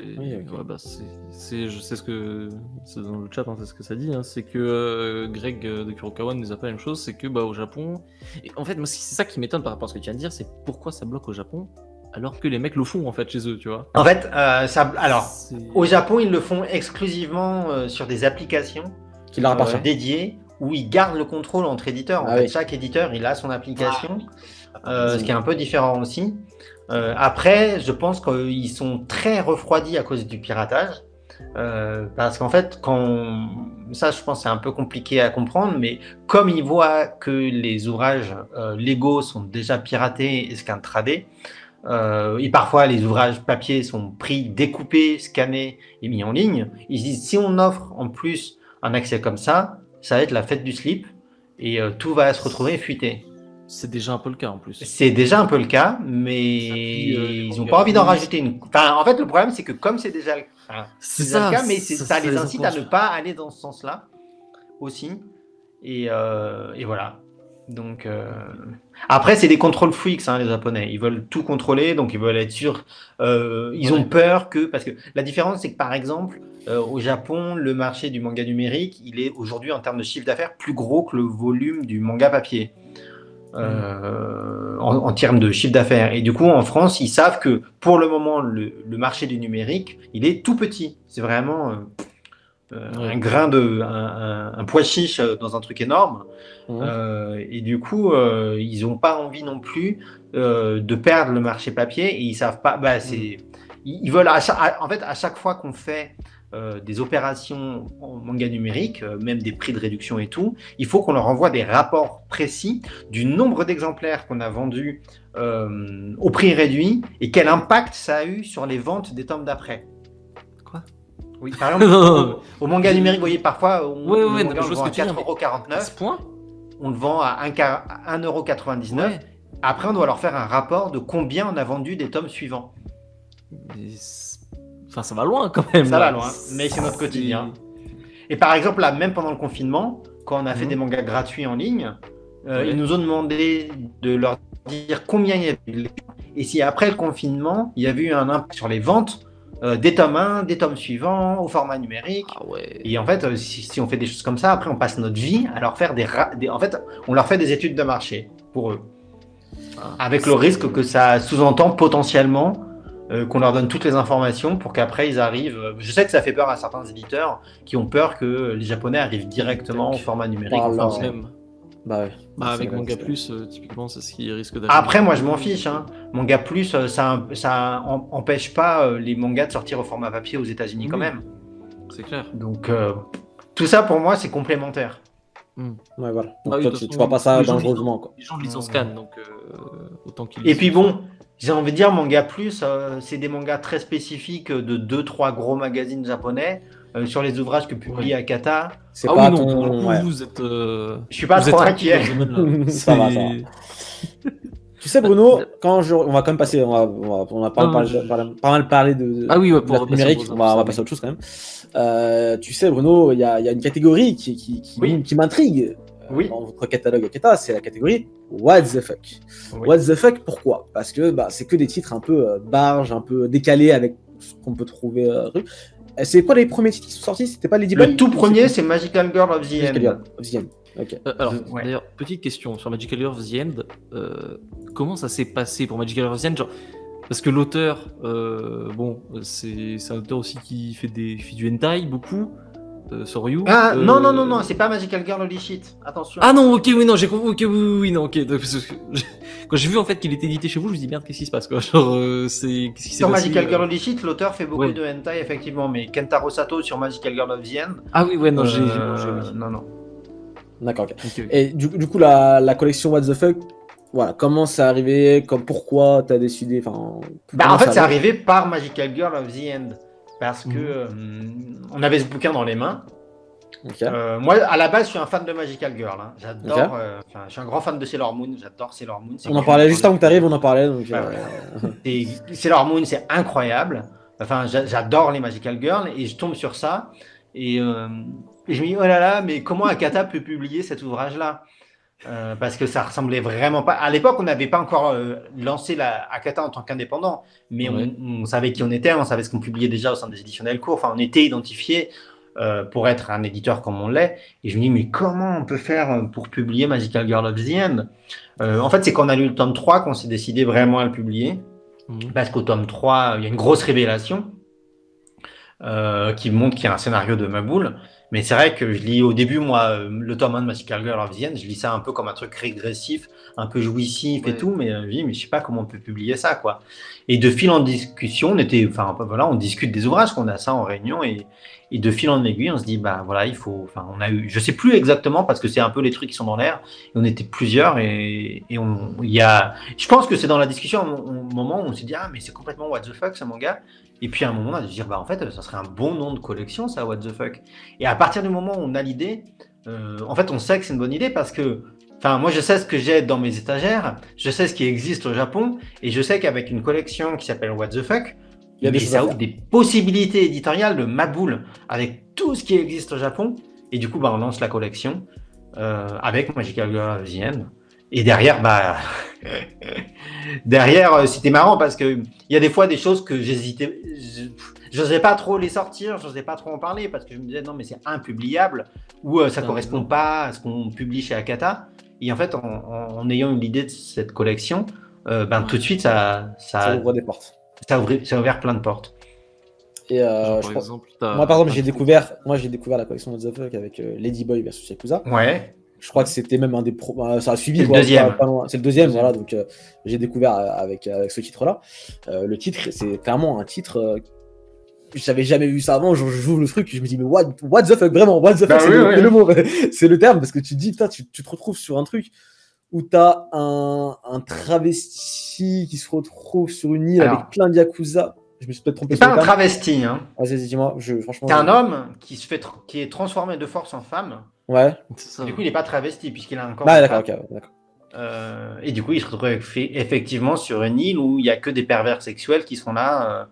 ce que c'est dans le chat, c'est ce que ça dit. C'est que Greg de Kurokawa nous a pas la même chose, c'est que au Japon. Et en fait, moi, c'est ça qui m'étonne par rapport à ce que tu viens de dire, c'est pourquoi ça bloque au Japon alors que les mecs le font en fait chez eux, tu vois. En fait, au Japon, ils le font exclusivement sur des applications qui leur appartiennent dédiées où ils gardent le contrôle entre éditeurs. En fait, chaque éditeur, il a son application, ce qui est un peu différent aussi. Après, je pense qu'ils sont très refroidis à cause du piratage. Parce qu'en fait, ça, je pense, c'est un peu compliqué à comprendre, mais comme ils voient que les ouvrages légaux sont déjà piratés et scantradés, et parfois les ouvrages papier sont pris, découpés, scannés et mis en ligne, ils se disent si on offre en plus un accès comme ça, ça va être la fête du slip et tout va se retrouver fuité. C'est déjà un peu le cas en plus. C'est déjà un peu le cas, mais ils n'ont pas envie d'en rajouter une. Enfin, en fait, le problème, c'est que comme c'est déjà le cas, mais ça les incite à ne pas aller dans ce sens-là aussi. Et voilà. Donc, après, c'est des contrôles freaks, les Japonais. Ils veulent tout contrôler, donc ils veulent être sûrs. Ils ont peur parce que la différence, c'est que par exemple, au Japon, le marché du manga numérique, il est aujourd'hui en termes de chiffre d'affaires plus gros que le volume du manga papier. En termes de chiffre d'affaires. Et du coup, en France, ils savent que pour le moment, le marché du numérique, il est tout petit. C'est vraiment un grain un pois chiche dans un truc énorme. Et du coup, ils n'ont pas envie non plus de perdre le marché papier et ils savent pas. Ils veulent en fait à chaque fois qu'on fait des opérations en manga numérique, même des prix de réduction et tout, il faut qu'on leur envoie des rapports précis du nombre d'exemplaires qu'on a vendus au prix réduit et quel impact ça a eu sur les ventes des tomes d'après. Quoi ? Oui, par exemple, au manga numérique, vous voyez, parfois, on le vend à 4,49 €. On le vend à 1,99 €. Ouais. Après, on doit leur faire un rapport de combien on a vendu des tomes suivants. Enfin, ça va loin quand même. Ça va loin, mais c'est notre quotidien. Et par exemple, là, même pendant le confinement, quand on a fait des mangas gratuits en ligne, ils nous ont demandé de leur dire combien il y avait eu. Et si après le confinement, il y avait eu un impact sur les ventes des tomes 1, des tomes suivants, au format numérique. Ah ouais. Et en fait, si on fait des choses comme ça, après on passe notre vie à leur faire en fait, on leur fait des études de marché pour eux. Avec le risque que ça sous-entend potentiellement qu'on leur donne toutes les informations pour qu'après ils arrivent. Je sais que ça fait peur à certains éditeurs qui ont peur que les Japonais arrivent directement au format numérique. Avec Manga Plus, typiquement, c'est ce qui risque d'arriver. Après, moi je m'en fiche. Manga Plus, ça empêche pas les mangas de sortir au format papier aux États-Unis quand même. C'est clair. Donc tout ça pour moi c'est complémentaire. Ouais, voilà. Donc, tu vois pas ça dangereusement, quoi. Les gens lisent en scan, donc autant qu'ils. Et puis bon, j'ai envie de dire Manga Plus, c'est des mangas très spécifiques de 2-3 gros magazines japonais sur les ouvrages que publie Akata. C'est pas ton... vous êtes. Je suis pas trop inquiet. Ça va. Tu sais, Bruno, on va quand même passer, on a pas mal parlé de ah oui, ouais, pour numérique, on va passer à autre chose quand même. Tu sais, Bruno, il y a une catégorie qui m'intrigue dans votre catalogue Akata, c'est la catégorie What the fuck. Oui. What the fuck, pourquoi? Parce que c'est que des titres un peu barges, un peu décalés avec ce qu'on peut trouver. C'est quoi les premiers titres qui sont sortis? C'était pas Lady Boy? Le tout premier, c'est Magical Girl of the End. Okay. Alors, d'ailleurs, petite question sur Magical Girl of the End. Comment ça s'est passé pour Magical Girl of the End, genre, parce que l'auteur, c'est un auteur aussi qui fait du hentai beaucoup. Soryu. Ah non, c'est pas Magical Girl Holy Shit. Attention. Ah non, ok, oui, non, j'ai compris. Ok, oui, non, ok. Quand j'ai vu en fait qu'il était édité chez vous, je me suis dit merde, qu'est-ce qui se passe quoi? Genre, qu'est-ce qui s'est passé? Sur Magical Girl Holy Shit, l'auteur fait beaucoup de hentai effectivement, mais Kentaro Sato sur Magical Girl of the End. Ah oui, ouais, non, non. D'accord, ok. Okay. Et du coup, la collection What the Fuck, voilà, comment c'est arrivé, pourquoi t'as décidé, en fait, c'est arrivé par Magical Girl of the End, parce que on avait ce bouquin dans les mains. Okay. Moi, à la base, je suis un fan de Magical Girl. Hein. J'adore. Je suis un grand fan de Sailor Moon. J'adore Sailor Moon. On en parlait juste avant que tu arrives. On en parlait. Donc, Sailor Moon, c'est incroyable. Enfin, j'adore les Magical Girls et je tombe sur ça et je me dis oh là là, mais comment Akata peut publier cet ouvrage-là? Parce que ça ressemblait vraiment pas. À l'époque, on n'avait pas encore lancé la Akata en tant qu'indépendant, mais on savait qui on était, on savait ce qu'on publiait déjà au sein des éditions Delcourt. Enfin, on était identifiés pour être un éditeur comme on l'est. Et je me dis, mais comment on peut faire pour publier Magical Girl of the End? En fait, c'est quand on a lu le tome 3 qu'on s'est décidé vraiment à le publier. Parce qu'au tome 3, il y a une grosse révélation qui montre qu'il y a un scénario de Maboule. Mais c'est vrai que je lis au début, moi, le tome 1 de Magical Girl of the End, je lis ça un peu comme un truc régressif, un peu jouissif et tout, mais je dis, mais je sais pas comment on peut publier ça, quoi. Et de fil en discussion, on discute des ouvrages, qu'on a ça en réunion, et de fil en aiguille, on se dit, on a eu, je sais plus exactement, parce que c'est un peu les trucs qui sont dans l'air, et on était plusieurs, je pense que c'est dans la discussion, au moment où on s'est dit, mais c'est complètement what the fuck, ce manga. Et puis à un moment, on a dû se dire, en fait, ça serait un bon nom de collection, ça, what the fuck. Et à partir du moment où on a l'idée, en fait, on sait que c'est une bonne idée parce que, moi, je sais ce que j'ai dans mes étagères, je sais ce qui existe au Japon, et je sais qu'avec une collection qui s'appelle What the fuck, ça ouvre des possibilités éditoriales de Maboule avec tout ce qui existe au Japon. Et du coup, on lance la collection avec Magical Girl of the End. Et derrière, c'était marrant parce que il y a des fois des choses que j'hésitais, j'osais pas trop les sortir, j'osais pas trop en parler parce que je me disais non mais c'est impubliable ou ça correspond pas à ce qu'on publie chez Akata. Et en fait, en ayant eu l'idée de cette collection, tout de suite ça ouvre des portes. Ça a ouvert plein de portes. Et moi par exemple j'ai découvert la collection de The Fuck avec Lady Boy versus Yakuza. Ouais. Je crois que c'était même un des ça a suivi. C'est le deuxième. C'est le deuxième, voilà. Donc j'ai découvert avec ce titre-là. Le titre, c'est clairement un titre. J'avais jamais vu ça avant. J'ouvre le truc, je me dis mais what the fuck, vraiment what the fuck, c'est le mot, c'est le terme parce que tu te dis putain, tu te retrouves sur un truc où t'as un travesti qui se retrouve sur une île avec plein de yakuza. Je me suis peut-être trompé. C'est pas un travesti, hein. Dis-moi, franchement. C'est un homme qui est transformé de force en femme. Ouais. Du coup, il n'est pas travesti puisqu'il a un corps. D'accord. Et du coup, il se retrouve effectivement sur une île où il n'y a que des pervers sexuels qui sont là.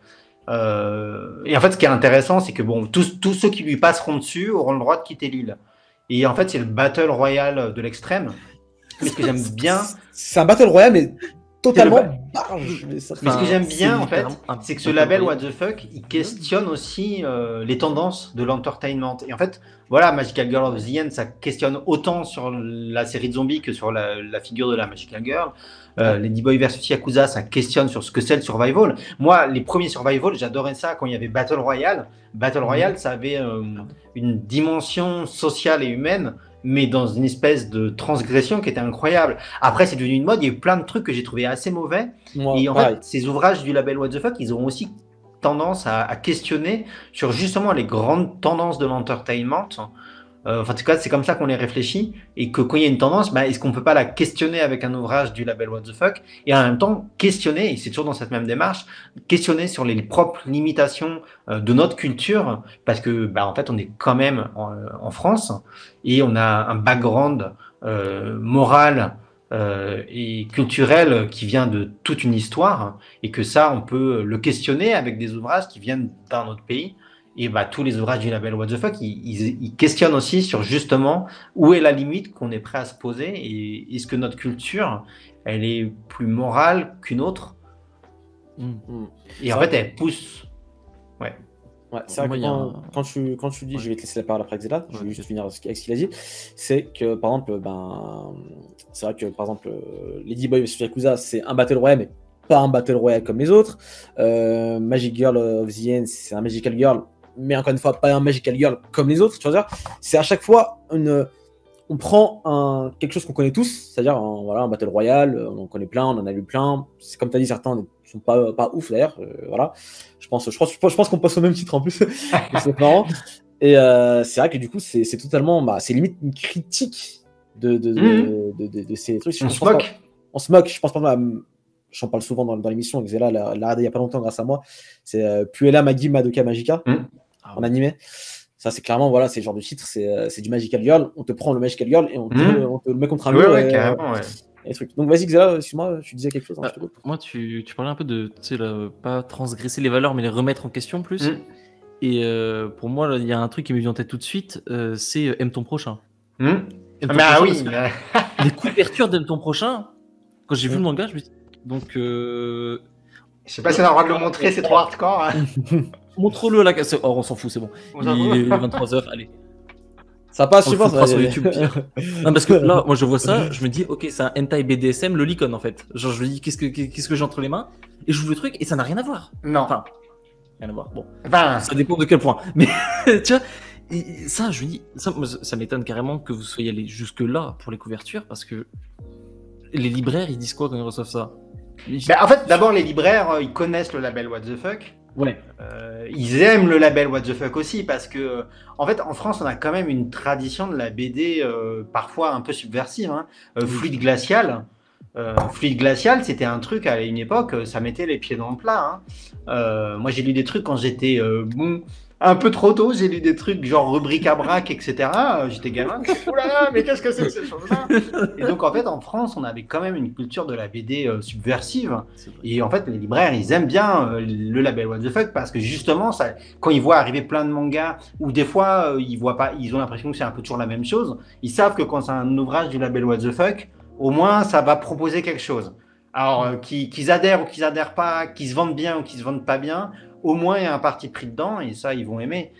Et en fait, ce qui est intéressant, c'est que tous ceux qui lui passeront dessus auront le droit de quitter l'île. Et en fait, c'est le battle royal de l'extrême. Mais ce que j'aime bien, c'est un battle royal, mais totalement barge. Mais ce que j'aime bien, en fait, c'est que ce label What the Fuck, il questionne aussi les tendances de l'entertainment. Et en fait, voilà, Magical Girl of the End, ça questionne autant sur la série de zombies que sur la figure de la Magical Girl. Lady Boy versus Yakuza, ça questionne sur ce que c'est le survival. Moi, les premiers survival, j'adorais ça quand il y avait Battle Royale. Battle Royale, ça avait une dimension sociale et humaine, mais dans une espèce de transgression qui était incroyable. Après, c'est devenu une mode, il y a eu plein de trucs que j'ai trouvé assez mauvais. Et en fait, ces ouvrages du label What the Fuck, ils auront aussi tendance à questionner sur justement les grandes tendances de l'entertainment. En tout cas, c'est comme ça qu'on les réfléchit, et que quand il y a une tendance, est-ce qu'on peut pas la questionner avec un ouvrage du label What the Fuck, et en même temps questionner, et c'est toujours dans cette même démarche, questionner sur les propres limitations de notre culture, parce que en fait on est quand même en France, et on a un background moral et culturel qui vient de toute une histoire, et que ça, on peut le questionner avec des ouvrages qui viennent d'un autre pays. Et bah, tous les ouvrages du label What the Fuck, ils questionnent aussi sur justement où est la limite qu'on est prêt à se poser, et est-ce que notre culture, elle est plus morale qu'une autre. Et en fait, elle pousse. Ouais. Ouais, c'est vrai que quand tu dis, je vais te laisser la parole après Xela, je vais juste finir avec ce qu'il a dit, c'est que par exemple, c'est vrai que par exemple, Ladyboy vs Yakuza, c'est un Battle Royale, mais pas un Battle Royale comme les autres. Magic Girl of the End, c'est un Magical Girl, mais encore une fois, pas un Magical Girl comme les autres, tu vois. C'est à chaque fois on prend quelque chose qu'on connaît tous, c'est-à-dire un Battle Royale, on en connaît plein, on en a lu plein. C'est comme tu as dit, certains ne sont pas ouf d'ailleurs. Voilà. Je pense qu'on passe au même titre en plus. C'est marrant. Et c'est vrai que du coup, c'est totalement. C'est limite une critique de ces trucs. On se moque. Je pense pas mal. J'en parle souvent dans l'émission. Xela l'a regardé il n'y a pas longtemps grâce à moi. C'est Puella Magi Madoka Magica en animé. Ça, c'est clairement, voilà, c'est le genre de titre, c'est du Magical Girl. On te prend le Magical Girl et on te le met contre un mur. Ouais, carrément, ouais. Et trucs. Donc, vas-y, Xela, excuse-moi, tu disais quelque chose. Moi, tu parlais un peu de, tu sais, pas transgresser les valeurs, mais les remettre en question plus. Et pour moi, il y a un truc qui m'est venu en tête tout de suite, c'est aime ton prochain. Oui. Les couvertures d'Aime ton prochain, quand j'ai vu le manga, je me dis. Donc. Je sais pas si on a le droit de le montrer, c'est trop hardcore. Hein. Montre-le là. Oh, on s'en fout, c'est bon. Il est 23h, allez. Ça passe, je pense. Sur YouTube. Non, parce que là, moi, je vois ça, je me dis, ok, c'est un hentai BDSM, le Licon en fait. Genre, je me dis, qu'est-ce que j'ai entre les mains? Et je joue le truc et ça n'a rien à voir. Non. Enfin, rien à voir. Bon. Ça dépend de quel point. Mais, tu vois, ça, je me dis, ça m'étonne carrément que vous soyez allé jusque-là pour les couvertures parce que les libraires, ils disent quoi quand ils reçoivent ça? En fait, d'abord, les libraires, ils connaissent le label What the Fuck. Ouais. Ils aiment le label What the Fuck aussi parce que, en fait, en France, on a quand même une tradition de la BD parfois un peu subversive. Hein. Fluide glacial. Fluide glacial, c'était un truc à une époque, ça mettait les pieds dans le plat. Hein. Moi, j'ai lu des trucs quand j'étais un peu trop tôt. J'ai lu des trucs genre rubrique à braque, etc. J'étais gamin. Oh là là, mais qu'est-ce que c'est que ces choses-là? Et donc, en fait, en France, on avait quand même une culture de la BD subversive. Et en fait, les libraires, ils aiment bien le label What the Fuck parce que justement, ça, quand ils voient arriver plein de mangas, ou des fois, ils voient pas, ils ont l'impression que c'est un peu toujours la même chose. Ils savent que quand c'est un ouvrage du label What the Fuck, au moins, ça va proposer quelque chose. Alors, qu'ils adhèrent ou qu'ils adhèrent pas, qu'ils se vendent bien ou qu'ils se vendent pas bien, au moins il y a un parti pris dedans et ça, ils vont aimer.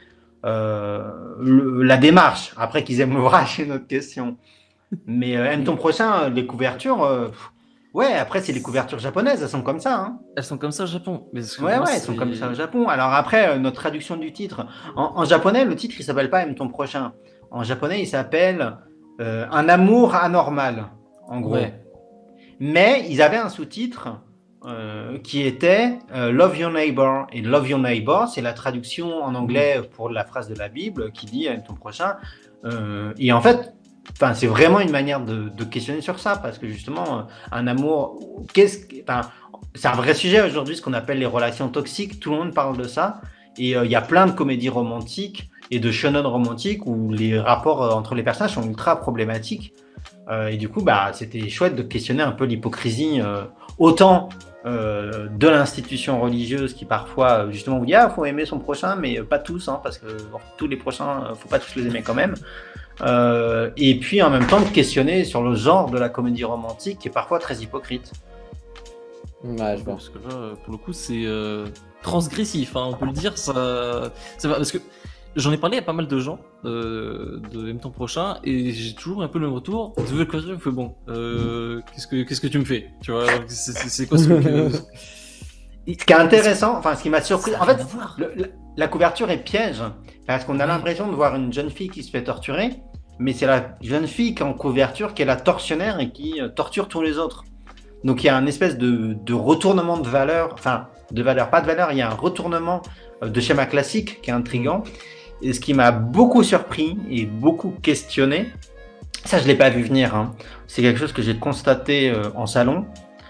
La démarche, après qu'ils aiment l'ouvrage, c'est une autre question. Mais aime ton prochain, les couvertures, ouais, après c'est les couvertures japonaises, elles sont comme ça. Hein. Elles sont comme ça au Japon. Mais elles sont comme ça au Japon. Alors après, notre traduction du titre, en japonais, le titre il s'appelle pas aime ton prochain. En japonais, il s'appelle un amour anormal, en gros. Ouais. Mais ils avaient un sous-titre qui était Love Your Neighbor. Et Love Your Neighbor, c'est la traduction en anglais pour la phrase de la Bible qui dit aime ton prochain. Et en fait, c'est vraiment une manière de questionner sur ça parce que justement, un amour, c'est un vrai sujet aujourd'hui, ce qu'on appelle les relations toxiques. Tout le monde parle de ça. Et il y a plein de comédies romantiques et de shonen romantiques où les rapports entre les personnages sont ultra problématiques. Et du coup, c'était chouette de questionner un peu l'hypocrisie autant de l'institution religieuse qui parfois justement vous dit faut aimer son prochain mais pas tous parce que tous les prochains faut pas tous les aimer quand même et puis en même temps de questionner sur le genre de la comédie romantique qui est parfois très hypocrite. Ouais, je vois. Parce que là pour le coup c'est transgressif on peut le dire ça parce que j'en ai parlé à pas mal de gens de Aime ton prochain et j'ai toujours un peu le même retour. Tu veux le couverture, il fait bon. Qu'est-ce que tu me fais? Tu vois, c'est quoi ce truc Ce qui est intéressant, ce qui m'a surpris, en fait, la couverture est piège parce qu'on a l'impression de voir une jeune fille qui se fait torturer, mais c'est la jeune fille qui est en couverture qui est la tortionnaire et qui torture tous les autres. Donc il y a un espèce de retournement de valeur, pas de valeur, il y a un retournement de schéma classique qui est intriguant. Et ce qui m'a beaucoup surpris et beaucoup questionné, ça je ne l'ai pas vu venir, c'est quelque chose que j'ai constaté en salon,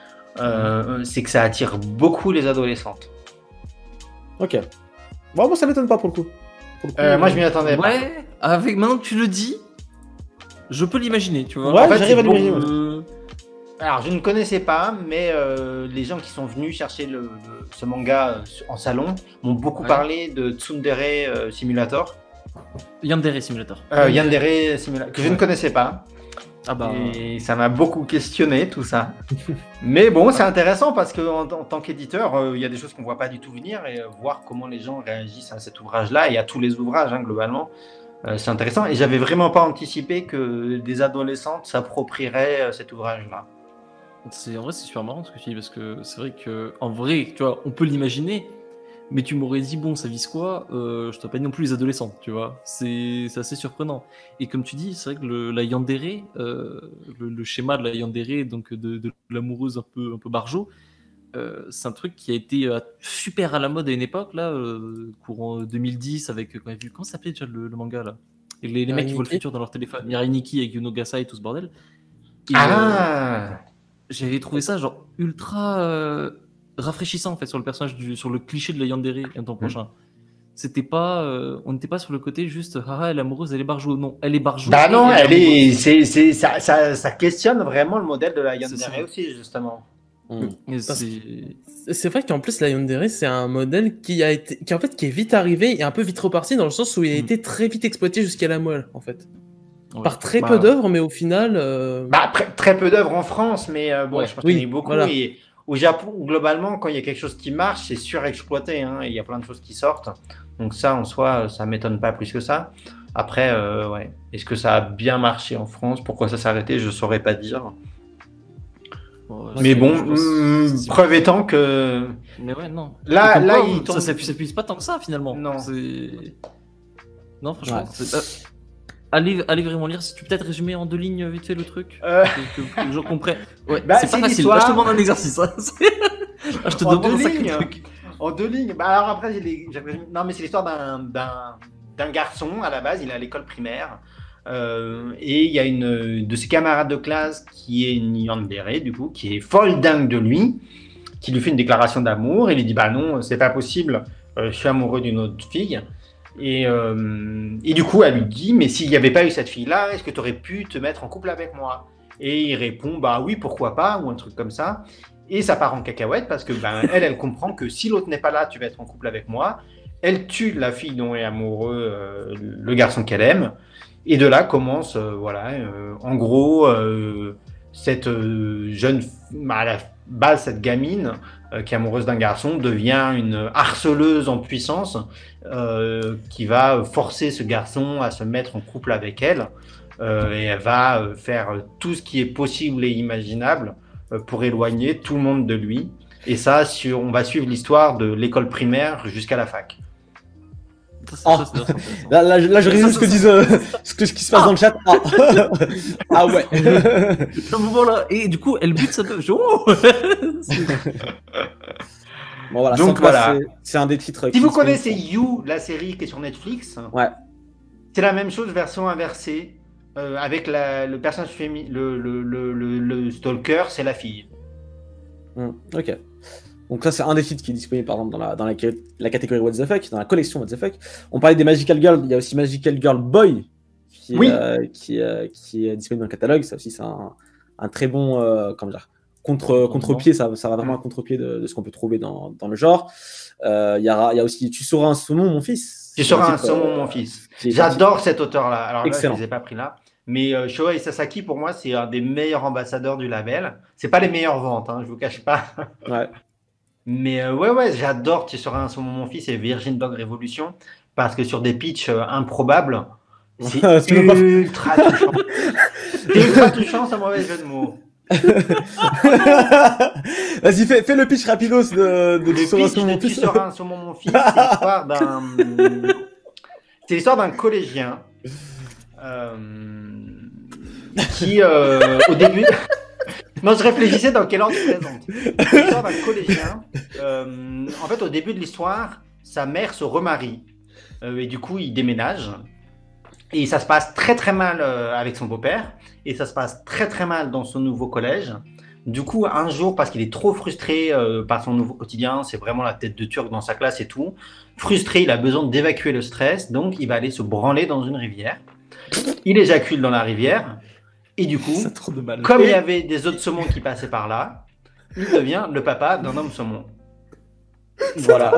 c'est que ça attire beaucoup les adolescentes. Ok. Bon, moi ça m'étonne pas pour le coup. Moi je m'y attendais pas. Ouais, maintenant que tu le dis, je peux l'imaginer, tu vois. Ouais, en fait, j'arrive à l'imaginer. Alors, je ne connaissais pas, mais les gens qui sont venus chercher ce manga en salon m'ont beaucoup parlé de Tsundere Simulator. Yandere Simulator. Yandere Simulator, que je ne connaissais pas. Ah bah... Et ça m'a beaucoup questionné, tout ça. Mais bon, c'est intéressant parce qu'en tant qu'éditeur, il y a des choses qu'on ne voit pas du tout venir et voir comment les gens réagissent à cet ouvrage-là et à tous les ouvrages, globalement. C'est intéressant. Et j'avais vraiment pas anticipé que des adolescentes s'approprieraient cet ouvrage-là. En vrai, c'est super marrant ce que tu dis parce que c'est vrai qu'en vrai, tu vois, on peut l'imaginer. Mais tu m'aurais dit, bon, ça vise quoi je t'ai pas dit non plus les adolescents, tu vois. C'est assez surprenant. Et comme tu dis, c'est vrai que la yandere, le schéma de la yandere, donc de l'amoureuse un peu barjo, c'est un truc qui a été super à la mode à une époque, là, courant 2010, avec, comment ça s'appelait déjà le manga, là? Et les mecs qui voient le futur dans leur téléphone. Mirai Nikki avec Yuno Gasai et tout ce bordel. Et, j'avais trouvé ça, genre, ultra... rafraîchissant en fait sur le personnage sur le cliché de la yandere un temps prochain. C'était pas on n'était pas sur le côté juste elle est amoureuse, elle est barjo. Non, elle est barjo. Bah non, ça questionne vraiment le modèle de la yandere aussi justement. C'est vrai qu'en plus la yandere c'est un modèle qui est vite arrivé et un peu vite reparti dans le sens où il a été très vite exploité jusqu'à la moelle en fait. Ouais. Par très peu d'œuvres, mais au final très peu d'œuvres en France, mais bon, je pense qu'il y en a beaucoup. Voilà. Et au Japon, globalement, quand il y a quelque chose qui marche, c'est surexploité. Et il y a plein de choses qui sortent. Donc ça, en soi, ça ne m'étonne pas plus que ça. Après, est-ce que ça a bien marché en France? Pourquoi ça s'est arrêté? Je ne saurais pas dire. Mais bon, preuve étant que... Mais ouais, non. Là, ça s'épuise pas tant que ça, finalement. Non. Non, franchement... Ouais. Allez vraiment lire. Si tu peux peut-être résumer en 2 lignes vite fait le truc, que les gens comprennent. Ouais, c'est pas facile. Là, je te demande un exercice. Je te demande un sacré truc. En 2 lignes. Bah alors après, non mais c'est l'histoire d'un garçon à la base. Il est à l'école primaire et il y a une de ses camarades de classe qui est une yandere du coup, qui est folle dingue de lui, qui lui fait une déclaration d'amour. Et il lui dit bah non, c'est pas possible. Je suis amoureux d'une autre fille. Et du coup, elle lui dit, mais s'il n'y avait pas eu cette fille-là, est-ce que tu aurais pu te mettre en couple avec moi? Et il répond, bah oui, pourquoi pas, ou un truc comme ça. Et ça part en cacahuète parce que elle comprend que si l'autre n'est pas là, tu vas être en couple avec moi. Elle tue la fille dont est amoureux le garçon qu'elle aime. Et de là commence, en gros, cette jeune, à la base, cette gamine qui est amoureuse d'un garçon devient une harceleuse en puissance qui va forcer ce garçon à se mettre en couple avec elle et elle va faire tout ce qui est possible et imaginable pour éloigner tout le monde de lui. Et ça, on va suivre l'histoire de l'école primaire jusqu'à la fac. Là, je résume ce qui se passe dans le chat. Ah ouais. Voilà. Et du coup, elle bute sa meuf. Bon, voilà. Donc voilà. C'est un des titres. Si vous connaissez You, la série qui est sur Netflix, c'est la même chose, version inversée, avec le personnage féminin, le stalker, c'est la fille. Ok. Donc ça, c'est un des titres qui est disponible, par exemple, dans la catégorie What the Fuck, dans la collection What the Fuck. On parlait des Magical Girl, il y a aussi Magical Girl Boy, qui est disponible dans le catalogue. Ça aussi, c'est un très bon contre-pied, ça va vraiment un contre-pied de ce qu'on peut trouver dans le genre. Il y a aussi Tu seras un saumon, mon fils. Tu seras un saumon, mon fils. J'adore cet auteur-là. Alors là, excellent. Je ne les ai pas pris là. Mais Shohei Sasaki, pour moi, c'est un des meilleurs ambassadeurs du label. C'est pas les meilleures ventes, je vous cache pas. Ouais. Mais j'adore Tu seras un saumon, mon fils et Virgin Dog Revolution parce que sur des pitchs improbables, c'est ultra touchant. C'est ultra touchant, c'est un mauvais jeu de mots. Vas-y, fais le pitch rapidos de Tu seras un saumon, mon fils. Tu seras un saumon, mon fils, c'est l'histoire d'un collégien qui, au début... Non, je réfléchissais dans quel ordre je présente. L'histoire d'un collégien. En fait, au début de l'histoire, sa mère se remarie. Et du coup, il déménage. Et ça se passe très très mal avec son beau-père. Et ça se passe très très mal dans son nouveau collège. Du coup, un jour, parce qu'il est trop frustré par son nouveau quotidien, c'est vraiment la tête de turc dans sa classe et tout. Frustré, il a besoin d'évacuer le stress. Donc, il va aller se branler dans une rivière. Il éjacule dans la rivière. Et du coup, Ça a trop de mal. comme il y avait des autres saumons qui passaient par là, il devient le papa d'un homme saumon. Voilà.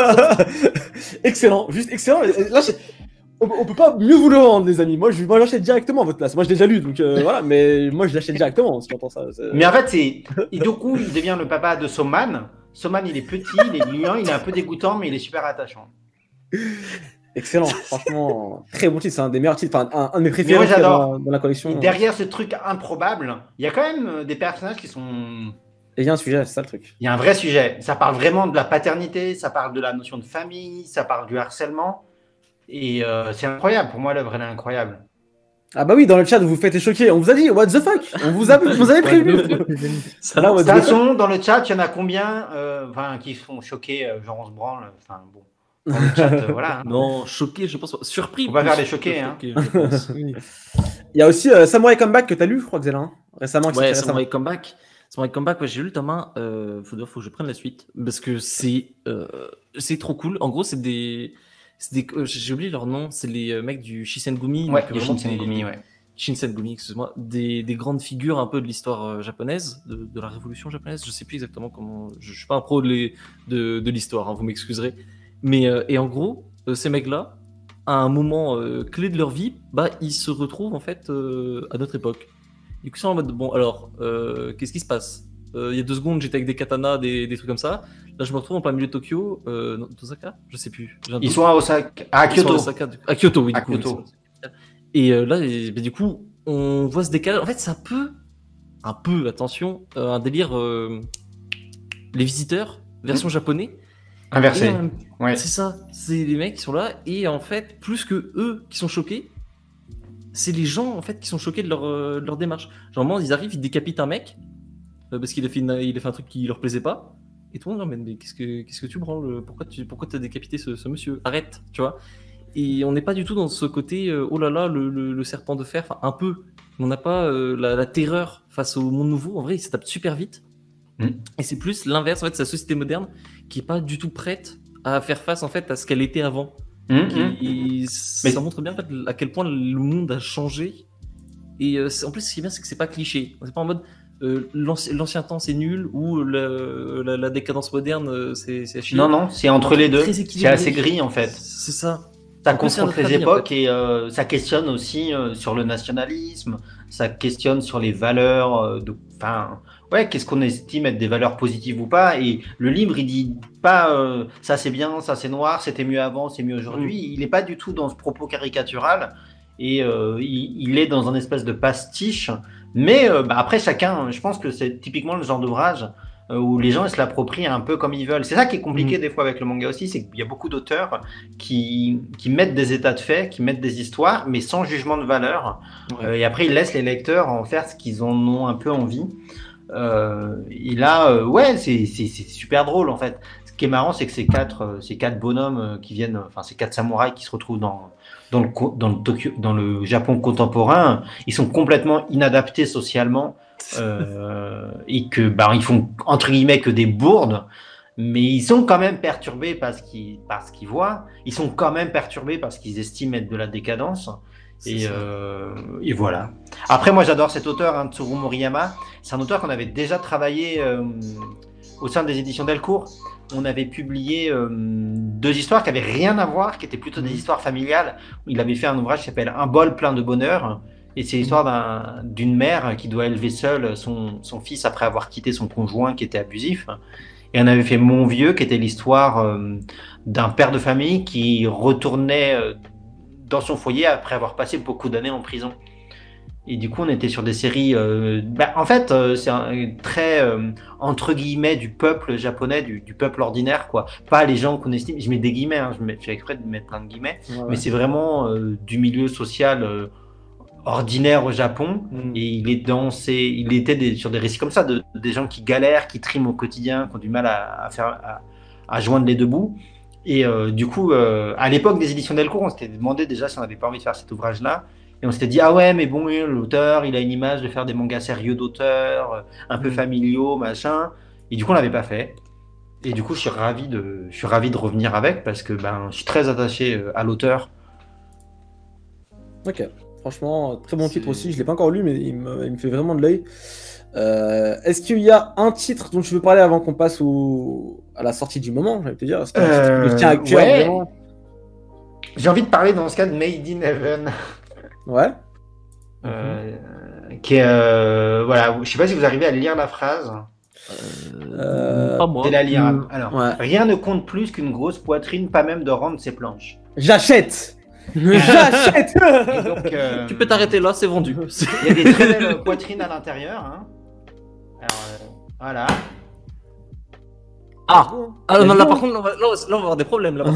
Excellent, juste excellent. Et là, on peut pas mieux vous le rendre, les amis. Moi, j'achète directement à votre place. Moi, je l'ai déjà lu, donc voilà. Mais moi, je l'achète directement si j'entends ça. Mais en fait, et du coup, il devient le papa de Sauman. Sauman, il est petit, il est gluant, il est un peu dégoûtant, mais il est super attachant. Excellent, franchement, très bon titre. C'est un des meilleurs titres, enfin, un de mes préférés moi, j'adore. dans la collection. Et derrière ce truc improbable, il y a quand même des personnages qui sont. Et il y a un sujet, c'est ça le truc. Il y a un vrai sujet. Ça parle vraiment de la paternité, ça parle de la notion de famille, ça parle du harcèlement. Et c'est incroyable. Pour moi, l'œuvre, elle est incroyable. Ah bah oui, dans le chat, vous vous faites choquer. On vous a dit, what the fuck? Vous avez prévenu. Ça, De toute façon, dans le chat, il y en a combien qui sont choqués, genre on se branle. Enfin, bon. Dans le chat, voilà. Hein. Non, choqué, je pense. Surpris. On va faire les choqués. Hein. Choqué, je pense. Il y a aussi Samurai Comeback que tu as lu, je crois, Xela, récemment. Ouais, Samurai Comeback. Samurai Comeback, ouais, j'ai lu le tome 1. Faut que je prenne la suite. Parce que c'est trop cool. En gros, c'est des j'ai oublié leur nom. C'est les mecs du Shinsengumi. Ouais, du Shinsengumi, ouais. Shinsengumi, excuse-moi. Des grandes figures un peu de l'histoire japonaise, de la révolution japonaise. Je sais plus exactement comment. Je suis pas un pro de l'histoire, hein, vous m'excuserez. Mais et en gros, ces mecs-là, à un moment clé de leur vie, bah ils se retrouvent en fait à notre époque. Du coup, c'est en mode bon, alors qu'est-ce qui se passe? Il y a 2 secondes, j'étais avec des katanas, des trucs comme ça. Là, je me retrouve en plein milieu de Tokyo, Osaka, je sais plus. Ils sont à Osaka, à Kyoto. À Kyoto, oui, du coup. Kyoto. Et là, du coup, on voit ce décalage. En fait, c'est un peu, attention, un délire. Les visiteurs, version japonais. Inversé. Ouais. C'est ça, c'est les mecs qui sont là, et en fait, plus que eux qui sont choqués, c'est les gens en fait qui sont choqués de leur démarche. Genre, ils arrivent, ils décapitent un mec parce qu'il a fait un truc qui leur plaisait pas, et tout le monde dit mais qu'est-ce que tu branles, pourquoi t'as décapité ce monsieur, arrête, tu vois. Et on n'est pas du tout dans ce côté oh là là le serpent de fer, enfin un peu. On n'a pas la terreur face au monde nouveau. En vrai, il se tape super vite. Et c'est plus l'inverse, en fait, c'est la société moderne qui est pas du tout prête à faire face en fait à ce qu'elle était avant. Ça montre bien en fait, à quel point le monde a changé. Et en plus, ce qui est bien, c'est que c'est pas cliché. C'est pas en mode l'ancien temps c'est nul ou la décadence moderne c'est à chier. Non, c'est entre les deux. C'est assez gris en fait. C'est ça. Ça confronte les époques et ça questionne aussi sur le nationalisme. Ça questionne sur les valeurs qu'est-ce qu'on estime être des valeurs positives ou pas. Et le livre, il dit pas ça c'est bien, ça c'est noir, c'était mieux avant, c'est mieux aujourd'hui. Il n'est pas du tout dans ce propos caricatural et il est dans un espèce de pastiche. Mais après, chacun, je pense que c'est typiquement le genre d'ouvrage où les gens ils se l'approprient un peu comme ils veulent. C'est ça qui est compliqué des fois avec le manga aussi, c'est qu'il y a beaucoup d'auteurs qui mettent des états de fait, qui mettent des histoires, mais sans jugement de valeur. Ouais. Et après, ils laissent les lecteurs en faire ce qu'ils en ont un peu envie. Et là, c'est super drôle en fait. Ce qui est marrant, c'est que ces quatre bonhommes qui viennent, ces 4 samouraïs qui se retrouvent dans le Japon contemporain, ils sont complètement inadaptés socialement et que ils font entre guillemets que des bourdes, mais ils sont quand même perturbés par ce qu'ils voient. Ils sont quand même perturbés parce qu'ils estiment être de la décadence. Et voilà. Après, moi, j'adore cet auteur, Tsuru Moriyama. C'est un auteur qu'on avait déjà travaillé au sein des éditions Delcourt. On avait publié 2 histoires qui n'avaient rien à voir, qui étaient plutôt des histoires familiales. Il avait fait un ouvrage qui s'appelle Un bol plein de bonheur. Et c'est l'histoire d'une mère qui doit élever seule son fils après avoir quitté son conjoint qui était abusif. Et on avait fait Mon vieux, qui était l'histoire d'un père de famille qui retournait dans son foyer après avoir passé beaucoup d'années en prison. Et du coup, on était sur des séries... en fait, c'est très, entre guillemets, du peuple japonais, du peuple ordinaire, quoi. Pas les gens qu'on estime... Je mets des guillemets, je fais exprès de mettre plein de guillemets. Ouais. Mais c'est vraiment du milieu social ordinaire au Japon. Et il était sur des récits comme ça, des gens qui galèrent, qui triment au quotidien, qui ont du mal à joindre les deux bouts. Et du coup, à l'époque des éditions Delcourt, on s'était demandé déjà si on n'avait pas envie de faire cet ouvrage-là. Et on s'était dit, ah ouais, mais bon, l'auteur, il a une image de faire des mangas sérieux d'auteur, un peu familiaux, machin. Et du coup, on l'avait pas fait. Et du coup, je suis ravi de revenir avec parce que je suis très attaché à l'auteur. Ok. Franchement, très bon titre aussi. Je l'ai pas encore lu, mais il me fait vraiment de l'œil. Est-ce qu'il y a un titre dont tu veux parler avant qu'on passe à la sortie du moment? J'allais te dire. Est-ce qu'il y a un titre qui tient à cœur vraiment? J'ai envie de parler dans ce cas de Made in Heaven. Ouais. Qui est, voilà, je sais pas si vous arrivez à lire la phrase. Pas moi. C'est la lire. Alors, Ouais. rien ne compte plus qu'une grosse poitrine, pas même de rendre ses planches. J'achète. J'achète. Et donc, Tu peux t'arrêter là, c'est vendu. il y a des très belles poitrines à l'intérieur. Hein. Alors, voilà. Ah non, là par contre, là, on va avoir des problèmes. Là,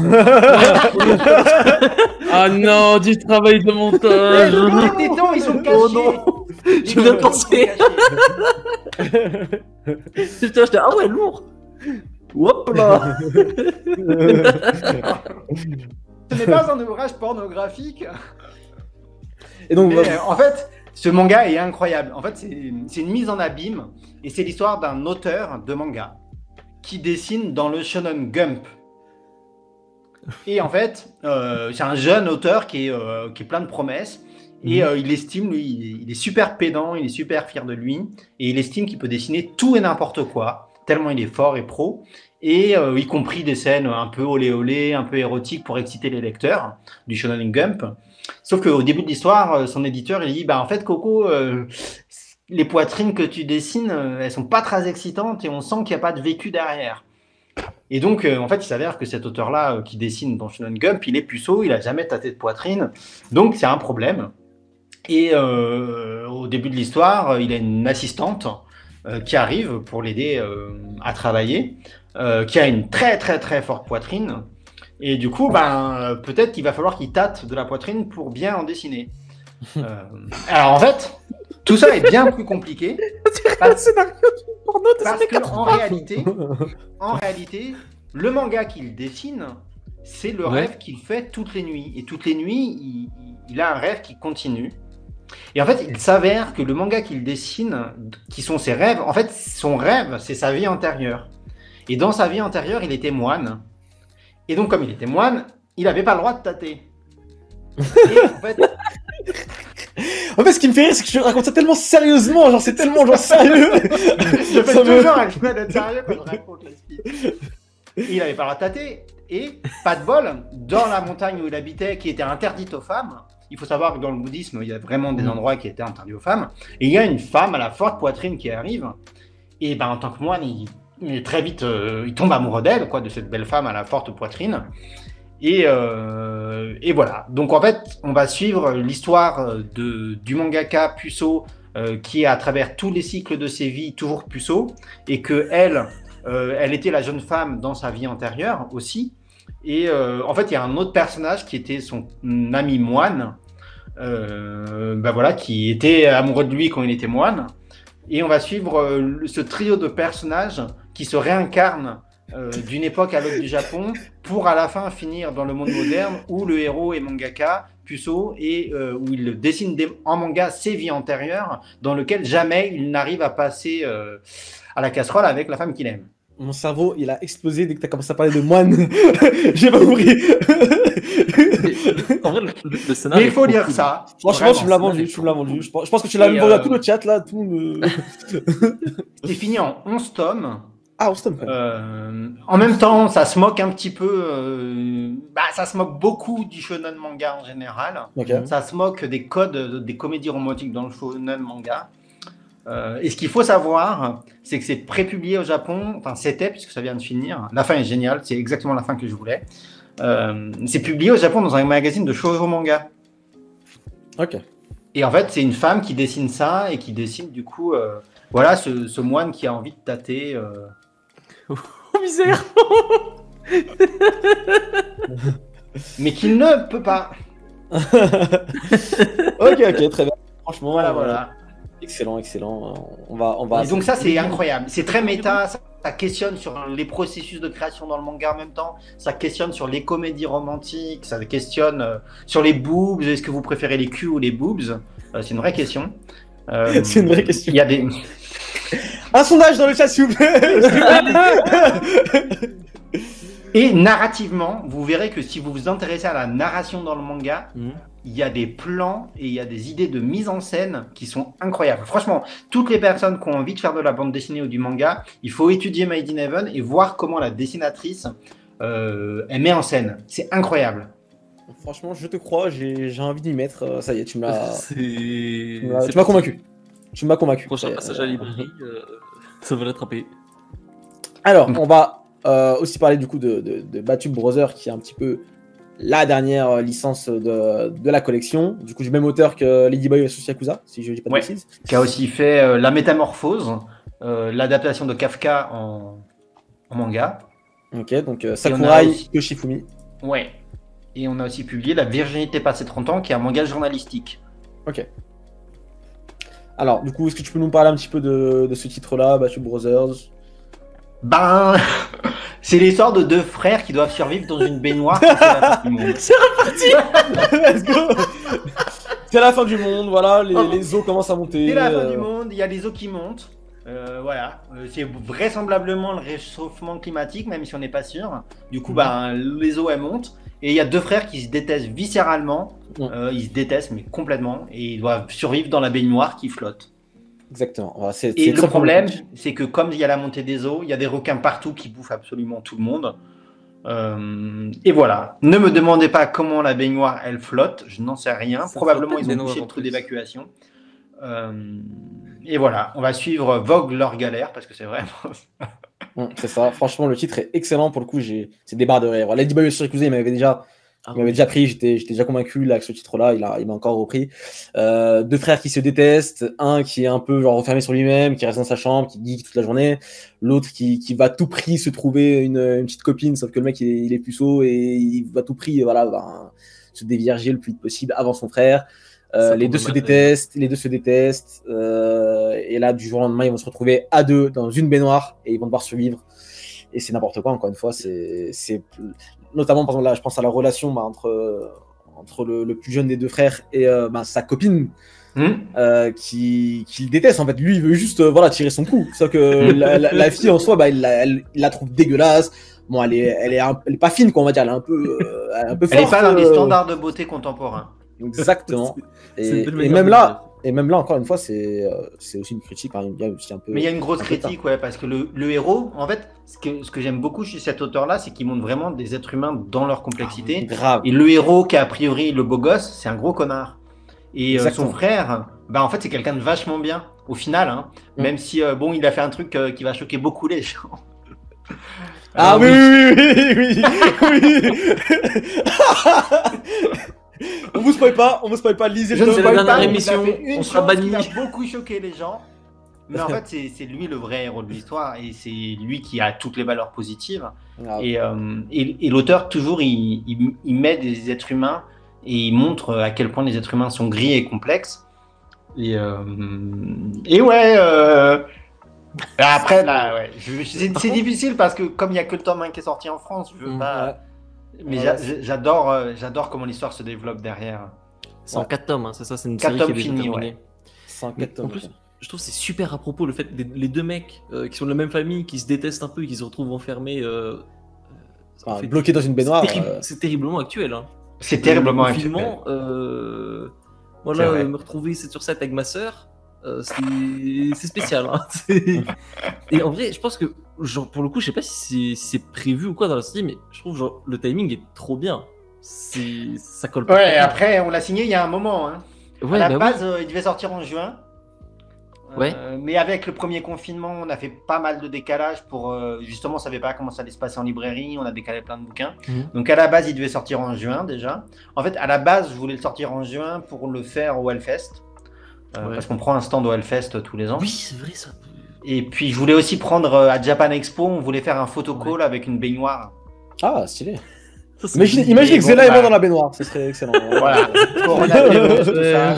Ah non, du travail de montage. Les tétons, ils sont cachés. Oh non. Je viens de penser. Putain, j'étais ah ouais, lourd. Hop là. Ce n'est pas un ouvrage pornographique. Et donc, En fait, ce manga est incroyable. En fait, c'est une mise en abîme et c'est l'histoire d'un auteur de manga qui dessine dans le Shonen Jump. Et en fait, c'est un jeune auteur qui est plein de promesses. Et il estime, lui, il est super pédant, il est super fier de lui. Et il estime qu'il peut dessiner tout et n'importe quoi, tellement il est fort et pro. Et y compris des scènes un peu olé olé, un peu érotiques pour exciter les lecteurs du Shonen Jump. Sauf qu'au début de l'histoire, son éditeur, il dit, bah en fait, Coco, les poitrines que tu dessines, elles sont pas très excitantes et on sent qu'il n'y a pas de vécu derrière. Et donc, en fait, il s'avère que cet auteur-là qui dessine dans Shonen Jump, il est puceau, il a jamais tâté de poitrine, donc c'est un problème. Et au début de l'histoire, il a une assistante qui arrive pour l'aider à travailler, qui a une très très très forte poitrine. Et du coup, peut-être qu'il va falloir qu'il tâte de la poitrine pour bien en dessiner. Alors en fait, tout ça est bien plus compliqué. Parce qu'en réalité, le manga qu'il dessine, c'est le rêve qu'il fait toutes les nuits. Et toutes les nuits, il a un rêve qui continue. Et en fait, il s'avère que le manga qu'il dessine, qui sont ses rêves, en fait, son rêve, c'est sa vie antérieure. Et dans sa vie antérieure, il était moine. Et donc, comme il était moine, il n'avait pas le droit de tâter. Et en fait, ce qui me fait rire, c'est que je raconte ça tellement sérieusement, genre c'est tellement genre sérieux. Je fais toujours un jeu d'être sérieux quand je raconte la suite. Il n'avait pas le droit de tâter. Et, pas de bol, dans la montagne où il habitait, qui était interdite aux femmes, il faut savoir que dans le bouddhisme, il y a vraiment des endroits qui étaient interdits aux femmes. Et il y a une femme à la forte poitrine qui arrive. Et en tant que moine, il très vite, il tombe amoureux d'elle, quoi, de cette belle femme à la forte poitrine. Et voilà. Donc en fait, on va suivre l'histoire du mangaka puceau qui est à travers tous les cycles de ses vies toujours puceau, et que elle était la jeune femme dans sa vie antérieure aussi. Et en fait, il y a un autre personnage qui était son ami moine, voilà, qui était amoureux de lui quand il était moine. Et on va suivre ce trio de personnages qui se réincarnent d'une époque à l'autre du Japon pour à la fin finir dans le monde moderne où le héros est mangaka, puceau, et où il dessine en manga ses vies antérieures dans lesquelles jamais il n'arrive à passer à la casserole avec la femme qu'il aime. Mon cerveau, il a explosé dès que tu as commencé à parler de moine. J'ai pas compris. En vrai, le scénario. Mais il faut lire ça. Franchement, tu me l'as vendu. Je pense que tu l'as vendu à tout le chat là. Tout me... C'est fini en 11 tomes. Ah, on se tombe. En même temps, ça se moque un petit peu. Ça se moque beaucoup du shonen manga en général. Okay. Ça se moque des codes des comédies romantiques dans le shonen manga. Et ce qu'il faut savoir, c'est que c'est prépublié au Japon. Enfin, c'était, puisque ça vient de finir. La fin est géniale. C'est exactement la fin que je voulais. C'est publié au Japon dans un magazine de shoujo manga. Ok. Et en fait, c'est une femme qui dessine ça et qui dessine du coup, voilà, ce moine qui a envie de tâter. Oh misère. Mais qu'il ne peut pas. ok, très bien. Franchement, voilà. Excellent. On va. Et donc ça, c'est incroyable. C'est très méta. Ça questionne sur les processus de création dans le manga en même temps. Ça questionne sur les comédies romantiques. Ça questionne sur les boobs. Est-ce que vous préférez les culs ou les boobs? C'est une vraie question. C'est une vraie question. Il y a des... Un sondage dans le chat, s'il vous plaît. Et narrativement, vous verrez que si vous vous intéressez à la narration dans le manga, il y a des plans et il y a des idées de mise en scène qui sont incroyables. Franchement, toutes les personnes qui ont envie de faire de la bande dessinée ou du manga, il faut étudier Made in Heaven et voir comment la dessinatrice elle met en scène. C'est incroyable. Franchement, je te crois, j'ai envie d'y mettre. Ça y est, tu m'as C'est convaincu. Tu m'as convaincu. Prochain passage à la librairie, ça va l'attraper. Alors, on va aussi parler du coup de Batu Brother, qui est un petit peu la dernière licence de la collection. Du coup, du même auteur que Ladyboy et Yakuza, si je ne dis pas de bêtises. Qui a aussi fait La Métamorphose, l'adaptation de Kafka en manga. Ok, donc Sakurai Yoshifumi. Ouais. Et on a aussi publié La Virginité passée 30 ans, qui est un manga journalistique. Ok. Alors, du coup, est-ce que tu peux nous parler un petit peu de ce titre-là, Batu Brothers? Ben, c'est l'histoire de deux frères qui doivent survivre dans une baignoire. C'est la fin du monde. C'est reparti. Let's go. C'est la fin du monde, voilà, les eaux commencent à monter. C'est la fin du monde, il y a les eaux qui montent. Voilà, c'est vraisemblablement le réchauffement climatique, même si on n'est pas sûr. Du coup, ben, les eaux elles montent. Et il y a deux frères qui se détestent viscéralement. Ils se détestent, mais complètement. Et ils doivent survivre dans la baignoire qui flotte. Exactement. Voilà, et le problème, c'est que comme il y a la montée des eaux, il y a des requins partout qui bouffent absolument tout le monde. Et voilà. Ne me demandez pas comment la baignoire, elle flotte. Je n'en sais rien. Probablement, ils ont bouché le trou d'évacuation. Et voilà. On va suivre Vogue leur galère parce que c'est vraiment... c'est ça. Franchement, le titre est excellent. Pour le coup, c'est des barres de rire. Ladyboy sur Yakuza, il m'avait déjà pris. J'étais déjà convaincu là, que ce titre-là, il m'a encore repris. Deux frères qui se détestent. Un qui est un peu genre refermé sur lui-même, qui reste dans sa chambre, qui geek toute la journée. L'autre qui va à tout prix se trouver une petite copine, sauf que le mec, il est puceau et il va à tout prix se dévierger le plus vite possible avant son frère. Les deux se détestent. Et là, du jour au lendemain, ils vont se retrouver à deux dans une baignoire et ils vont devoir survivre. Et c'est n'importe quoi, encore une fois. C'est notamment, par exemple, là, je pense à la relation entre le plus jeune des deux frères et sa copine qui le déteste. En fait, lui, il veut juste tirer son coup. Sauf que la fille, en soi, il la trouve dégueulasse. Bon, elle est pas fine, quoi, on va dire. Elle est un peu forte. Elle est pas dans les standards de beauté contemporains. Exactement. et même là, encore une fois, c'est aussi une critique. Hein, il y a aussi un peu. Mais il y a une grosse critique, ouais, parce que le héros, en fait, ce que j'aime beaucoup chez cet auteur-là, c'est qu'il montre vraiment des êtres humains dans leur complexité. Grave. Et le héros, qui est a priori le beau gosse, c'est un gros connard. Et son frère, en fait, c'est quelqu'un de vachement bien, au final, hein, même si, il a fait un truc qui va choquer beaucoup les gens. Ah oui. On vous spoil pas, lisez le tome. C'est la dernière émission, on sera banni. Il a beaucoup choqué les gens. Mais en fait, c'est lui le vrai héros de l'histoire et c'est lui qui a toutes les valeurs positives. Ah, et l'auteur, toujours, il met des êtres humains et il montre à quel point les êtres humains sont gris et complexes. Et après, là, ouais, c'est difficile parce que comme il n'y a que le tome 1 qui est sorti en France, je veux pas... Ouais. Mais j'adore comment l'histoire se développe derrière. C'est en 4 tomes, hein, c'est ça, c'est une 4 série tomes qui est finis, terminée. ouais. C'est en 4 tomes. En plus, je trouve que c'est super à propos le fait les deux mecs qui sont de la même famille, qui se détestent un peu et qui se retrouvent enfermés. Bloqués dans une baignoire. C'est terriblement actuel. Hein. C'est terriblement actuel. Me retrouver 7 sur 7 avec ma sœur. C'est spécial. Hein. Et en vrai, je pense que, genre, pour le coup, je sais pas si c'est prévu ou quoi dans la série, mais je trouve genre, le timing est trop bien. Ça colle pas. Ouais, après, on l'a signé il y a un moment. Hein. Ouais, à la base, il devait sortir en juin. Ouais. Mais avec le premier confinement, on a fait pas mal de décalage pour justement, on savait pas comment ça allait se passer en librairie. On a décalé plein de bouquins. Donc à la base, il devait sortir en juin déjà. En fait, à la base, je voulais le sortir en juin pour le faire au Hellfest. Parce qu'on prend un stand au Hellfest tous les ans. Oui, c'est vrai ça. Et puis je voulais aussi prendre à Japan Expo, on voulait faire un photocall avec une baignoire. Ah, stylé. Imaginez que Zella est mort dans la baignoire, ce serait excellent. Voilà. Coronavirus, tout ça.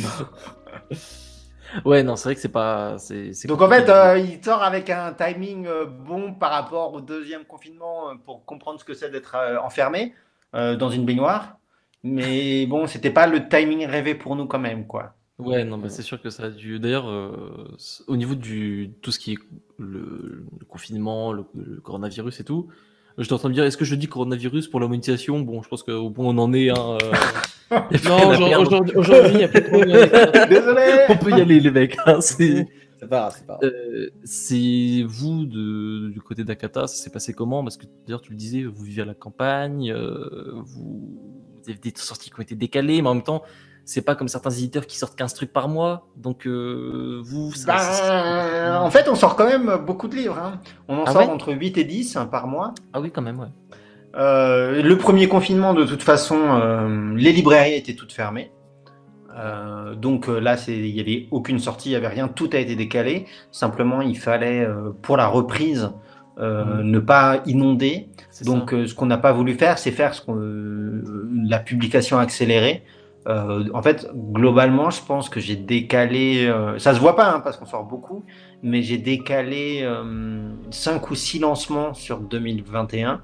Ouais, non, c'est vrai que c'est pas. Donc en fait, il sort avec un timing bon par rapport au deuxième confinement pour comprendre ce que c'est d'être enfermé dans une baignoire. Mais bon, c'était pas le timing rêvé pour nous quand même, quoi. Ouais, non, bah, c'est sûr que ça a dû. D'ailleurs, au niveau du tout ce qui est le confinement, le coronavirus et tout, J'étais en train de dire, est-ce que je dis coronavirus pour la monétisation? Bon, je pense qu'au point où on en est. Hein, non, aujourd'hui, il n'y a plus trop de... Désolé. On peut y aller, les mecs. Hein, c'est pas grave. C'est vous, du côté d'Akata, ça s'est passé comment? Parce que d'ailleurs, tu le disais, vous vivez à la campagne, vous avez des sorties qui ont été décalées, mais en même temps, c'est pas comme certains éditeurs qui sortent 15 trucs par mois. Donc, vous... En fait, on sort quand même beaucoup de livres. Hein. On en sort entre 8 et 10 par mois. Ah oui, quand même, ouais. Le premier confinement, de toute façon, les librairies étaient toutes fermées. Donc là, il n'y avait aucune sortie, il n'y avait rien, tout a été décalé. Simplement, il fallait, pour la reprise, ne pas inonder. Donc, ce qu'on n'a pas voulu faire, c'est faire la publication accélérée. En fait, globalement, je pense que j'ai décalé, ça se voit pas, hein, parce qu'on sort beaucoup, mais j'ai décalé 5 ou 6 lancements sur 2021.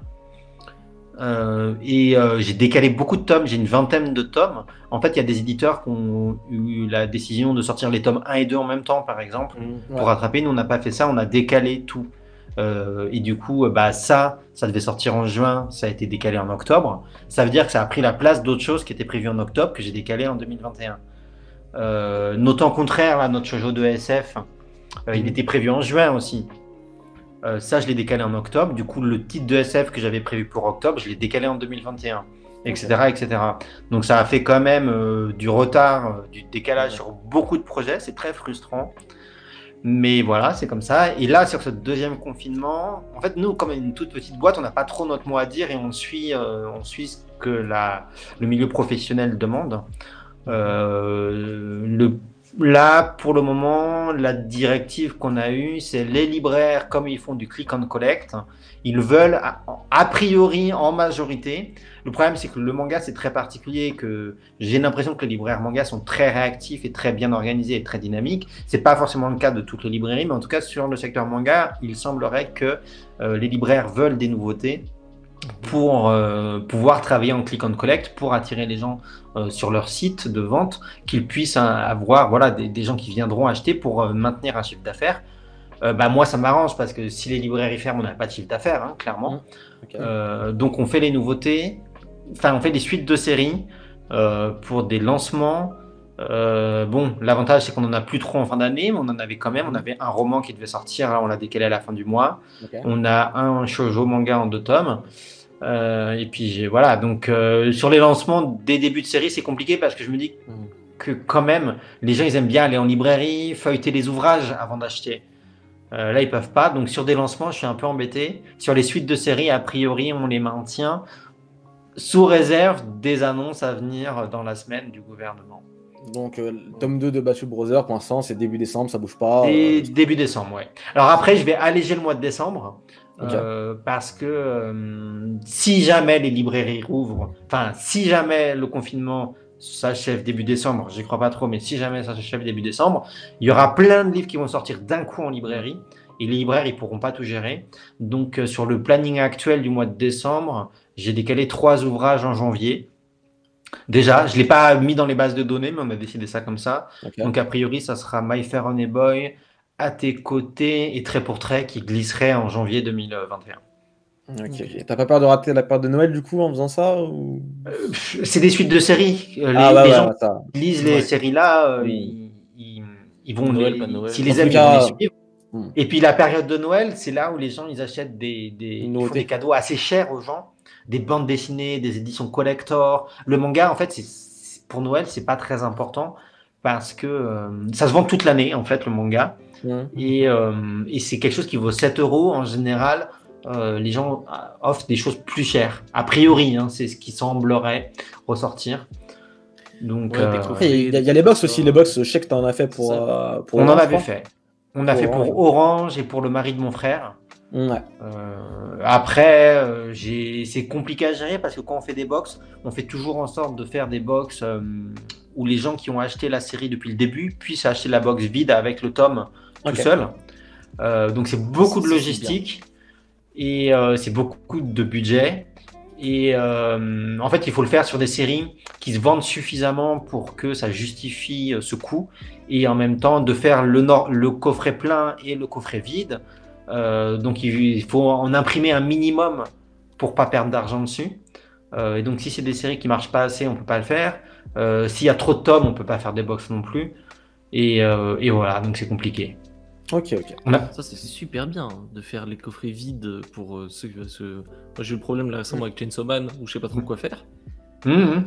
J'ai décalé beaucoup de tomes, j'ai une vingtaine de tomes. En fait, il y a des éditeurs qui ont eu la décision de sortir les tomes 1 et 2 en même temps, par exemple, pour rattraper. Nous, on n'a pas fait ça, on a décalé tout. Et du coup, ça devait sortir en juin, ça a été décalé en octobre. Ça veut dire que ça a pris la place d'autres choses qui étaient prévues en octobre, que j'ai décalé en 2021. Notant contraire, là, notre shoujo de SF, il était prévu en juin aussi. Ça, je l'ai décalé en octobre. Du coup, le titre de SF que j'avais prévu pour octobre, je l'ai décalé en 2021, etc., etc. Donc, ça a fait quand même du retard, du décalage sur beaucoup de projets. C'est très frustrant. Mais voilà, c'est comme ça. Et là, sur ce deuxième confinement, en fait, nous, comme une toute petite boîte, on n'a pas trop notre mot à dire et on suit ce que le milieu professionnel demande. Là, pour le moment, la directive qu'on a eue, c'est les libraires, comme ils font du click and collect, ils veulent, a priori, en majorité. Le problème, c'est que le manga, c'est très particulier, que j'ai l'impression que les libraires manga sont très réactifs et très bien organisés et très dynamiques. C'est pas forcément le cas de toutes les librairies, mais en tout cas, sur le secteur manga, il semblerait que les libraires veulent des nouveautés pour pouvoir travailler en click and collect, pour attirer les gens sur leur site de vente, qu'ils puissent avoir des gens qui viendront acheter pour maintenir un chiffre d'affaires. Moi, ça m'arrange parce que si les librairies ferment, on n'a pas de chiffre d'affaires, hein, clairement. Donc, on fait les nouveautés, on fait des suites de séries pour des lancements. L'avantage, c'est qu'on n'en a plus trop en fin d'année, mais on en avait quand même. On avait un roman qui devait sortir, là, on l'a décalé à la fin du mois. On a un shoujo manga en 2 tomes. Et puis, voilà. Donc, sur les lancements des débuts de série, c'est compliqué parce que je me dis que quand même, les gens, ils aiment bien aller en librairie, feuilleter les ouvrages avant d'acheter. Là, ils peuvent pas. Donc, sur des lancements, je suis un peu embêté. Sur les suites de séries, a priori, on les maintient sous réserve des annonces à venir dans la semaine du gouvernement. Donc, tome 2 de Bachel Brothers, pour l'instant, c'est début décembre, ça bouge pas. Et début décembre, ouais. Alors après, je vais alléger le mois de décembre. Parce que si jamais les librairies rouvrent, si jamais le confinement s'achève début décembre, j'y crois pas trop, mais si jamais ça s'achève début décembre, il y aura plein de livres qui vont sortir d'un coup en librairie et les libraires ils pourront pas tout gérer. Donc sur le planning actuel du mois de décembre, j'ai décalé 3 ouvrages en janvier. Déjà, je l'ai pas mis dans les bases de données, mais on a décidé ça comme ça. Donc a priori, ça sera My Fair Honey Boy, À tes côtés et Trait pour trait qui glisserait en janvier 2021. Ok. T'as pas peur de rater la période de Noël du coup en faisant ça ou... C'est des suites de séries. Les gens qui lisent les séries là, ils vont s'ils les aiment, ils vont les suivre. Et puis la période de Noël, c'est là où les gens ils achètent ils font des cadeaux assez chers aux gens, des bandes dessinées, des éditions collector. Le manga en fait, pour Noël, c'est pas très important parce que ça se vend toute l'année en fait le manga. Et c'est quelque chose qui vaut 7 € en général. Les gens offrent des choses plus chères. A priori, hein, c'est ce qui semblerait ressortir. Donc, il y a les box aussi. Les box, je sais que tu en as fait pour on en avait fait. On a fait pour Orange et pour le mari de mon frère. Après, c'est compliqué à gérer parce que quand on fait des box, on fait toujours en sorte de faire des box où les gens qui ont acheté la série depuis le début puissent acheter la box vide avec le tome tout seul. Donc c'est beaucoup de logistique. Et c'est beaucoup de budget et en fait il faut le faire sur des séries qui se vendent suffisamment pour que ça justifie ce coût et en même temps de faire le coffret plein et le coffret vide, donc il faut en imprimer un minimum pour pas perdre d'argent dessus. Et donc, si c'est des séries qui marchent pas assez, on peut pas le faire. S'il y a trop de tomes, on peut pas faire des box non plus. Et voilà, donc c'est compliqué. Ok. Ça, c'est super bien de faire les coffrets vides pour ceux. Moi, j'ai eu le problème là récemment avec Chainsaw Man où je sais pas trop quoi faire. Le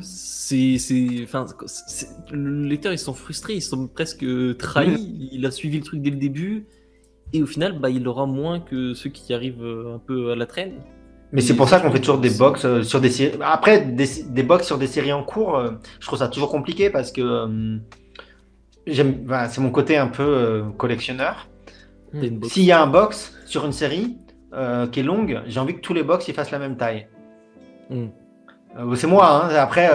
lecteur, ils sont frustrés, ils sont presque trahis. Il a suivi le truc dès le début. Et au final, il aura moins que ceux qui arrivent un peu à la traîne. Mais c'est pour ça qu'on fait toujours des box sur des séries. Après, des box sur des séries en cours, je trouve ça toujours compliqué parce que c'est mon côté un peu collectionneur. S'il y a un box sur une série qui est longue, j'ai envie que tous les box ils fassent la même taille. C'est moi, hein. Après,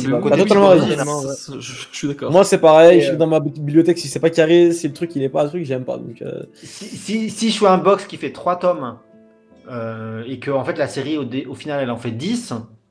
je suis d'accord. Moi, c'est pareil. Je suis dans ma bibliothèque. Si c'est pas carré, si le truc il est pas un truc, j'aime pas. Donc, si je fais un box qui fait 3 tomes et que en fait la série au final elle en fait 10,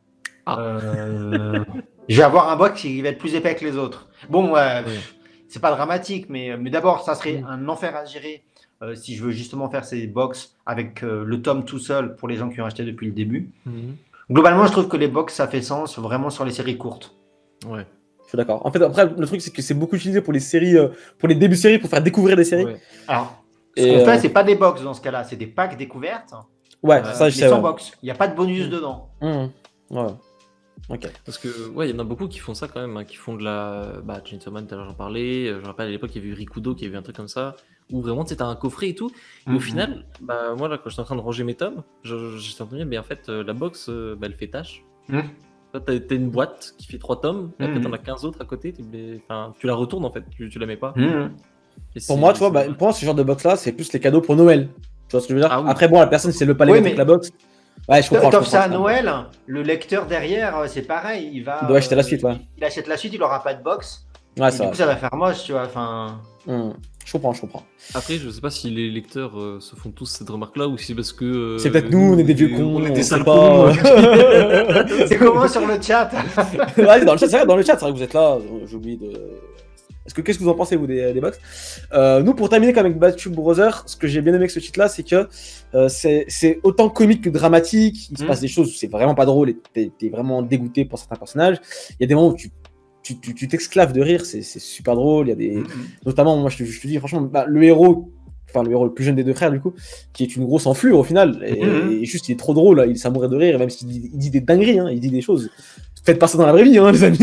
je vais avoir un box qui va être plus épais que les autres. Bon, c'est pas dramatique, mais d'abord, ça serait un enfer à gérer si je veux justement faire ces box avec le tome tout seul pour les gens qui ont acheté depuis le début. Globalement, je trouve que les box, ça fait sens vraiment sur les séries courtes. Ouais, je suis d'accord. En fait, après, le truc, c'est que c'est beaucoup utilisé pour les séries, pour les débuts de séries, pour faire découvrir des séries. Ouais. Alors, ce qu'on fait, c'est pas des box dans ce cas-là, c'est des packs découvertes. Ouais, ça, je sais. Sans box. Il n'y a pas de bonus dedans. Ouais. Ok. Parce que, il y en a beaucoup qui font ça quand même, qui font de la. Chainsaw Man, tout à l'heure, j'en parlais. Je me rappelle à l'époque, il y avait eu Rikudo qui avait eu un truc comme ça. Où vraiment c'était un coffret et tout. Et au final, moi là, quand j'étais en train de ranger mes tomes, j'étais en train de dire, mais en fait, la box, elle fait tâche. T'as une boîte qui fait 3 tomes, et après t'en as 15 autres à côté, tu la retournes en fait, tu la mets pas. Pour moi, tu vois, pour moi, ce genre de box là, c'est plus les cadeaux pour Noël. Tu vois ce que je veux dire? Après, bon, la personne, si elle veut pas les mettre avec la box. Ouais, je comprends. Comme ça à Noël, le lecteur derrière, c'est pareil, il doit acheter la suite, ouais. Il achète la suite, il aura pas de box. Ouais, du coup, ça va faire moche, tu vois. Je comprends. Après, je sais pas si les lecteurs se font tous cette remarque-là ou si c'est parce que. C'est peut-être nous, on est des vieux cons. On est des sales cons. C'est comment sur le chat? Ouais, dans le chat, c'est vrai que vous êtes là. J'ai oublié de. Qu'est-ce que vous en pensez, vous, des box? Nous, pour terminer comme avec Bad Tube Brothers, ce que j'ai bien aimé avec ce titre-là, c'est que c'est autant comique que dramatique. Il se passe des choses, c'est vraiment pas drôle et t'es vraiment dégoûté pour certains personnages. Il y a des moments où tu t'exclaves de rire, c'est super drôle. Il y a des, notamment, moi, je te dis, franchement, le héros le plus jeune des 2 frères, du coup, qui est une grosse enflure au final, et juste, il est trop drôle, là, il s'est mourir de rire, et même s'il dit des dingueries, il dit des choses. Faites pas ça dans la vraie vie, les amis.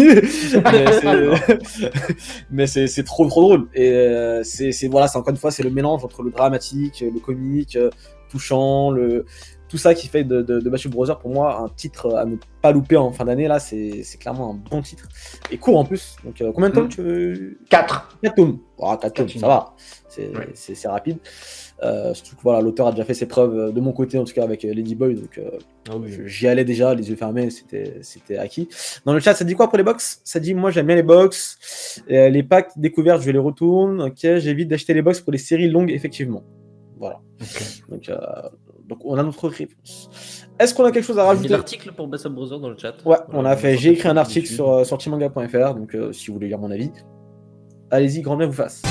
Mais c'est trop drôle. Et c'est encore une fois, c'est le mélange entre le dramatique, le comique, touchant, tout ça qui fait de Bad Tube Brothers, pour moi, un titre à ne pas louper en fin d'année. Là, c'est clairement un bon titre. Et court en plus. Donc, combien de tomes tu veux? 4 tomes. 4 tomes, ça va. C'est rapide. Surtout que l'auteur a déjà fait ses preuves de mon côté, en tout cas avec Ladyboy. Donc, j'y allais déjà, les yeux fermés, c'était acquis. Dans le chat, ça dit quoi pour les box? Ça dit, moi, j'aime bien les box. Les packs découvertes, je les retourne. Ok, j'évite d'acheter les box pour les séries longues, effectivement. Voilà. Okay. Donc, on a notre réponse. Est-ce qu'on a quelque chose à rajouter? Il y a l'article pour Bad Tube Brothers dans le chat. Ouais, j'ai écrit un article sur sortimanga.fr, donc si vous voulez lire mon avis, allez-y, grand bien vous fasse.